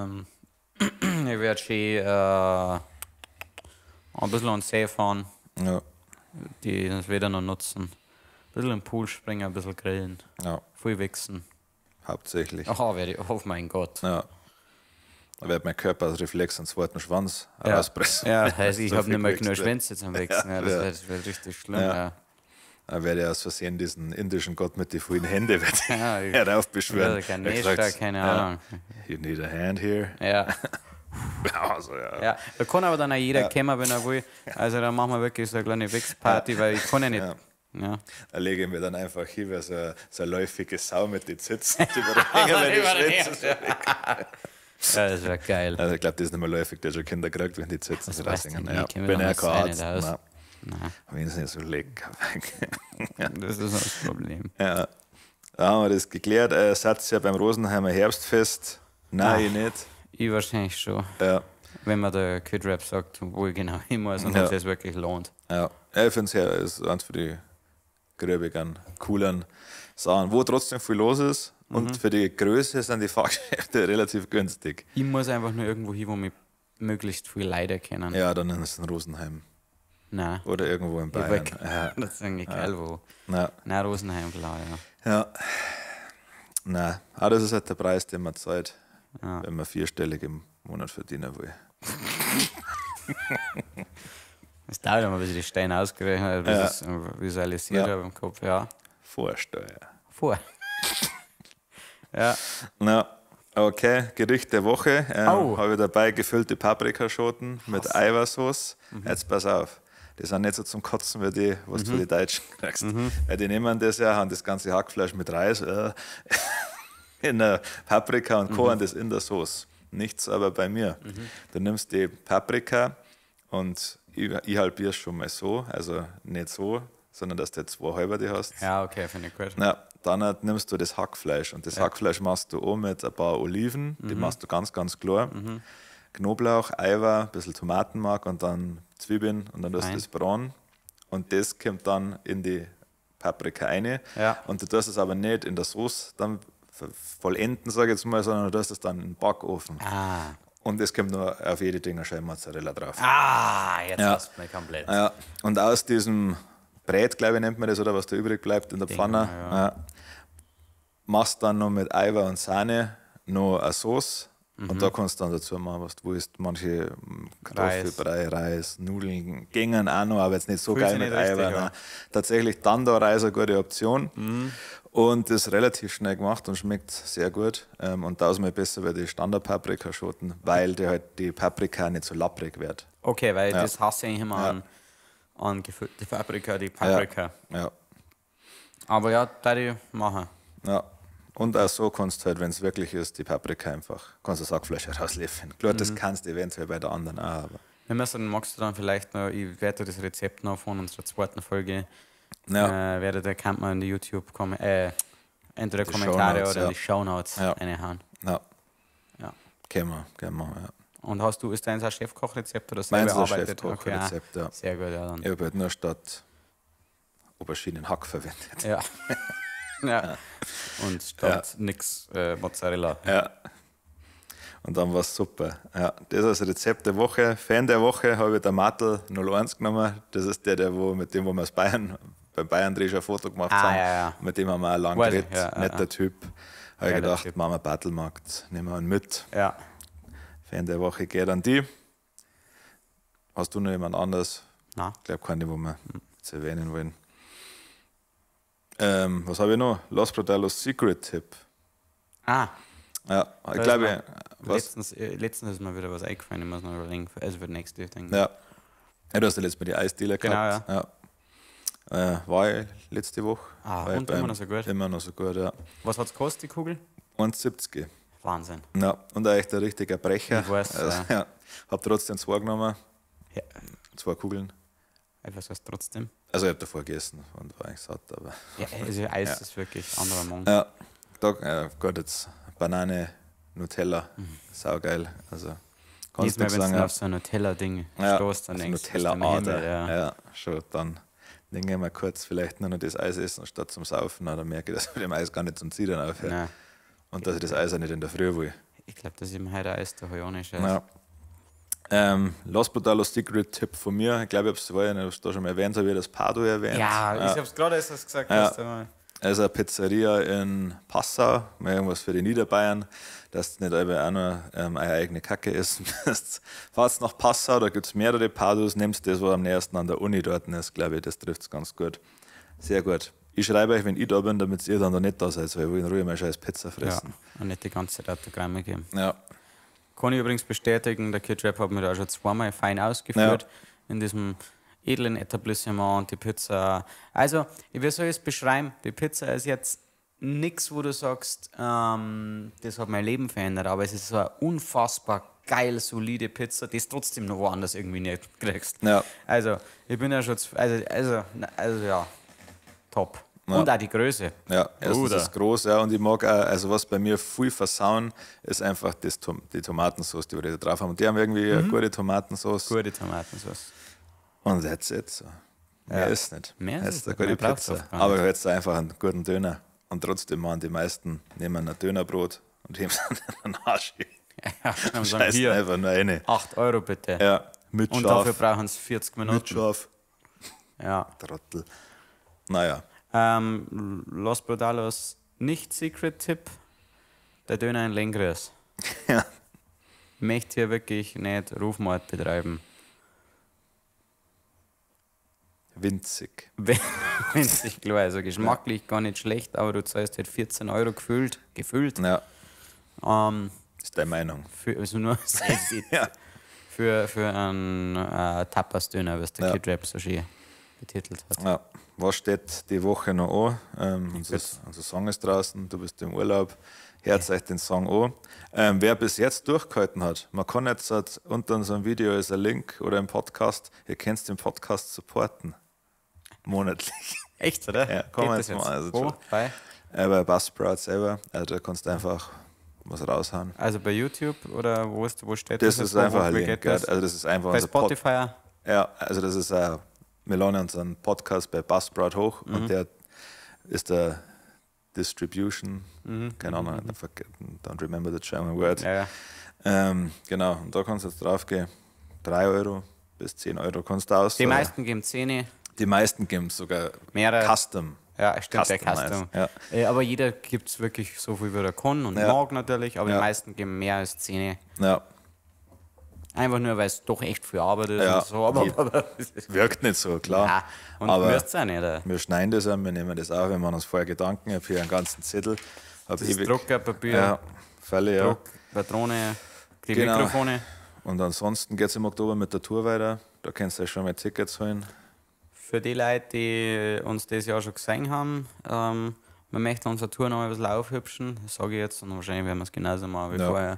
Ich werde schön ein bisschen an den See fahren, ja, das Wetter noch nutzen. Ein bisschen im Pool springen, ein bisschen grillen, ja, viel wichsen. hauptsächlich. Oh, oh mein Gott. Ja. Da wird mein Körper als Reflex einen zweiten Schwanz Ja, rauspressen. ja, also ich So habe viel nicht mehr gewichst genug wird. Schwänze zum Wechseln. Ja, Ja. das wäre richtig schlimm. Ja. Ja. Da werde ich aus Versehen diesen indischen Gott mit den vielen Händen Ja, heraufbeschwören. Ja, kein Er hat Nächster, keine Ahnung. You need a hand here. Ja. Also, ja. Ja, da kann aber dann auch jeder kommen, wenn er will. Also da machen wir wirklich so eine kleine Wichsparty, weil ich kann ja nicht. Ja. Ja. Da lege ich mir dann einfach hin, wie so eine läufige Sau mit den Zitzen. Über den Hänger, wenn die Schwänze. Ja, das wäre geil. Also ich glaube, das ist nicht mehr läufig, der schon Kinder kriegt, wenn die Zitzen so weißt du raushängen. nicht, Ja, ich kenn mich bin ja damals kein auch Arzt. nicht aus. Nein. Nein, Wenn es nicht so lecker. das ist das Problem. Ja. Da haben wir das geklärt. Seid ihr beim Rosenheimer Herbstfest? Nein, ich nicht. Ich wahrscheinlich schon. Ja. Wenn man der Kid Rap sagt, wo ich genau hin muss und Ja. ob es wirklich lohnt. Ja, ich finde es ja, ist eins für die gröbigen, coolen Sachen, wo trotzdem viel los ist. Und für die Größe sind die Fahrgeschäfte relativ günstig. Ich muss einfach nur irgendwo hin, wo mich möglichst viele Leute kennen. Ja, dann ist es in Rosenheim. Nein. Oder irgendwo in Ich Bayern. wollt- Ja. Das ist eigentlich geil, wo. Na, Nein, Rosenheim, klar, ja. ja. Nein, aber das ist halt der Preis, den man zahlt, Ja. wenn man vierstellig im Monat verdienen will. Es dauert immer, bis ich die Steine ausgerechnet habe, bis Ja. ich es visualisiert Ja. habe im Kopf. Ja, Vorsteuer. vor. Ja, Na, okay, Gericht der Woche. Au. Habe ich dabei gefüllte Paprikaschoten mit Eiweißsauce. Jetzt pass auf. Die sind nicht so zum Kotzen wie die, was du für die Deutschen kriegst. Weil die nehmen das ja, haben das ganze Hackfleisch mit Reis in der Paprika und kochen das in der Sauce. Nichts aber bei mir. Du nimmst die Paprika und ich halbiere es schon mal so, also nicht so, sondern dass du zwei halber die hast. ja, okay, finde ich gut. Ja, dann nimmst du das Hackfleisch und das Hackfleisch machst du auch mit ein paar Oliven, die machst du ganz, ganz klar. Knoblauch, Eiweiß, ein bisschen Tomatenmark und dann Zwiebeln und dann tust du Fein. das braten und das kommt dann in die Paprika rein. Ja. Und du tust es aber nicht in der Sauce dann vollenden, sage ich jetzt mal, sondern du tust es dann in den Backofen. Ah, Und es kommt nur auf jede Dinge schön Mozzarella drauf. jetzt Ja. hast du mich komplett. Ja, und aus diesem Brät, glaube ich, nennt man das, oder was da übrig bleibt in der Pfanne, ja. machst dann noch mit Eiweiß und Sahne noch eine Sauce. Und da kannst du dann dazu machen, was du willst. Manche Kartoffelbrei, Reis, Nudeln gingen auch noch, aber jetzt nicht so Fühlt geil sich mit nicht richtig, Eiweiß. ja. Nein. Tatsächlich dann da Reis eine gute Option. Und das ist relativ schnell gemacht und schmeckt sehr gut. Und tausendmal besser wie die Standard-Paprikaschoten, weil die Paprika nicht so lapprig wird. Okay, weil Ja. das hasse ich immer Ja. an gefüllte Paprika, die Paprika. Ja. Aber ja, da ich machen. Ja. Und auch so kannst du halt, wenn es wirklich ist, die Paprika einfach, kannst du das Hackfleisch rausliefern. Klar, das kannst du eventuell bei der anderen auch, aber Wir müssen, magst du dann vielleicht noch, ich werde das Rezept noch von unserer zweiten Folge, ja, da kann man in die YouTube entweder Die Kommentare Shownotes, oder ja. die Shownotes Ja. reinhauen. ja, Ja. können wir, ja. Und ist dein ein Chefkochrezept oder Meins selber ist ein arbeitet? Chefkochrezept, ja. Sehr gut, ja dann. Ich habe halt nur statt Auberginen Hack verwendet. Ja. Ja. Und statt nix Mozzarella. Ja. Und dann war es super. Ja, das ist das Rezept der Woche. Fan der Woche habe ich der Mattel 01 genommen. Das ist mit dem wir beim Bayern-Dreh schon ein Foto gemacht haben. Ja. Mit dem haben wir auch lang Weiß ich, geredet. ja, Netter Typ. Habe ich Geiler gedacht, Typ. machen wir Battlemarkt, nehmen wir ihn mit. Ja. Fan der Woche geht an die. Hast du noch jemand anderes? Na. Ich glaube keine, wo wir jetzt erwähnen wollen. Was habe ich noch? Los Brutalos Secret Tipp. Ah, Ja, ich glaube, letztens ist mir wieder was eingefallen, ich muss noch überlegen, also für die nächste denken. ja. Ja, du hast ja letztes Mal die Eisdealer Genau, gehabt. Ja. War ich letzte Woche. War ich Und immer noch so gut. Immer noch so gut, ja. Was hat es gekostet, die Kugel? 1,70. Wahnsinn. Ja, und auch echt ein richtiger Brecher. Ich weiß, ja. Hab trotzdem 2 genommen. Ja. 2 Kugeln. Was heißt trotzdem? Also ich habe davor gegessen und war eigentlich satt, aber. Ja, also Eis ist wirklich anderer Mann. Ja, Gott, jetzt Banane, Nutella, saugeil. Also kannst Nicht mehr, du wenn sagen. du auf so ein Nutella-Ding stoßt, dann also denkst du, Nutella-Ader. ja. Ja, schon, dann denke ich mal kurz vielleicht nur noch das Eis essen statt zum Saufen, dann merke ich, dass mit dem Eis gar nicht zum Zittern aufhört. Nein. Und dass ich das Eis auch nicht in der Früh will. Ich glaube, dass ich mir heute Eis da auch nicht scheiße. Ja. Los Brutalos Secret Tipp von mir. Ich glaube, ich habe es da schon mal erwähnt, habe ich das Pardo erwähnt. Ja, ich habe es gerade erst gesagt. Ja. Hast du mal. Also eine Pizzeria in Passau, mal irgendwas für die Niederbayern, dass du nicht einfach auch nur eine eigene Kacke essen musst. Fahrt nach Passau, da gibt es mehrere Pardos, nimmst das, was am nächsten an der Uni dort ist, glaube ich, das trifft es ganz gut. Sehr gut. Ich schreibe euch, wenn ich da bin, damit ihr dann da nicht da seid, weil ich will in Ruhe mal scheiß Pizza fressen. Ja, und nicht die ganze Zeit Autogramme geben. Ja. Kann ich übrigens bestätigen, der Kid Rap hat mir da schon zweimal fein ausgeführt in diesem edlen Etablissement und die Pizza. Also, wie soll ich es beschreiben? Die Pizza ist jetzt nichts, wo du sagst, das hat mein Leben verändert, aber es ist so eine unfassbar geil, solide Pizza, die es trotzdem noch woanders irgendwie nicht kriegst. Ja. Also, ich bin ja schon, also ja, top. Ja. Und auch die Größe. Ja, erstens Bruder. ist es groß, ja, und ich mag auch, also was bei mir viel versauen, ist einfach die Tomatensauce, die wir da drauf haben. Und die haben irgendwie eine gute Tomatensauce. Gute Tomatensauce. Und that's it. So. Mehr ist nicht. Mehr ist ist nicht. eine Mehr gute braucht's Pizza. oft gar Aber jetzt einfach einen guten Döner. Und trotzdem machen die meisten, nehmen ein Dönerbrot und heben es an den Arsch. Ja, und sagen, Scheißen hier, einfach nur rein. 8 Euro bitte. Ja, mit Und Schaf. dafür brauchen sie 40 Minuten. Mit Schaf. Ja. Trottel. Naja. Los Brutalos Nicht-Secret-Tipp: der Döner in Lengries. Ja. Möchte hier wirklich nicht Rufmord betreiben. Winzig. Winzig klar, also geschmacklich gar nicht schlecht, aber du zahlst halt 14 Euro gefüllt. Ja, Ähm, ist deine Meinung. also nur Ja. für einen Tapas-Döner, was der Ja. Kid Rap so schön betitelt hat. Ja. Was steht die Woche noch an? Unser Song ist draußen, du bist im Urlaub. Hört euch den Song an. Wer bis jetzt durchgehalten hat, man kann jetzt unter unserem Video ist ein Link oder im Podcast, ihr könnt den Podcast supporten. Monatlich. Echt, oder? Ja, kann man Geht das jetzt mal. Also Wo? schon. Bei? Bei Buzzsprout selber, also da kannst du einfach was raushauen. Also bei YouTube oder wo steht Das das? ist einfach ein Wie Link. geht Ja, das? also das ist einfach Bei unser Spotify? Ja, also das ist wir laden unseren Podcast bei Buzzsprout hoch und der ist der Distribution, keine Ahnung, don't remember the German word. Ja, ja. Genau, und da kannst du jetzt drauf gehen. 3 Euro bis 10 Euro kannst du aus. Die meisten geben 10. Die meisten geben sogar Mehrere. Custom. Ja, stimmt, der Customize, Custom. ja. Aber jeder gibt es wirklich so viel, wie er kann und Ja. mag natürlich, aber Ja. die meisten geben mehr als 10. Ja, Einfach nur, weil es doch echt viel Arbeit ist Ja. und so. Aber wirkt nicht so, klar. ja, und aber müsst es auch nicht. Oder? wir schneiden das an, wir nehmen das auf, wir machen uns vorher Gedanken. Ich habe hier einen ganzen Zettel. Das ist Druckerpapier, Ja, Fälle, ja. Druck, Patrone, die Genau. Mikrofone. Und ansonsten geht es im Oktober mit der Tour weiter. Da kannst du ja schon mal Tickets holen. Für die Leute, die uns das Jahr schon gesehen haben, wir möchten unsere Tour noch ein bisschen aufhübschen, das sage ich jetzt, und wahrscheinlich werden wir es genauso machen wie Ja. vorher.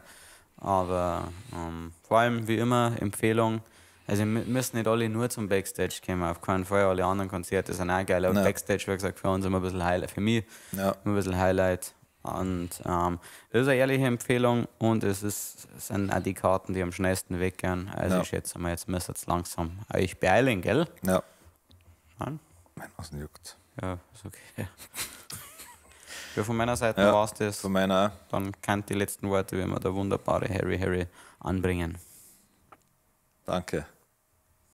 Aber vor allem, wie immer, Empfehlung, also wir müssen nicht alle nur zum Backstage kommen, auf keinen Fall, alle anderen Konzerte sind auch geil, aber Ja. Backstage, wie gesagt, für uns immer ein bisschen Highlight, für mich Ja. immer ein bisschen Highlight. Und das ist eine ehrliche Empfehlung und sind auch die Karten, die am schnellsten weggehen. Also Ja. ich schätze mal, jetzt müsst ihr jetzt langsam euch beeilen, gell? Ja. Nein? Mein Außen juckt. Ja, ist okay. Ja, von meiner Seite Ja, war es das. von meiner auch. Dann kann die letzten Worte, wie wir der wunderbare Harry anbringen. Danke.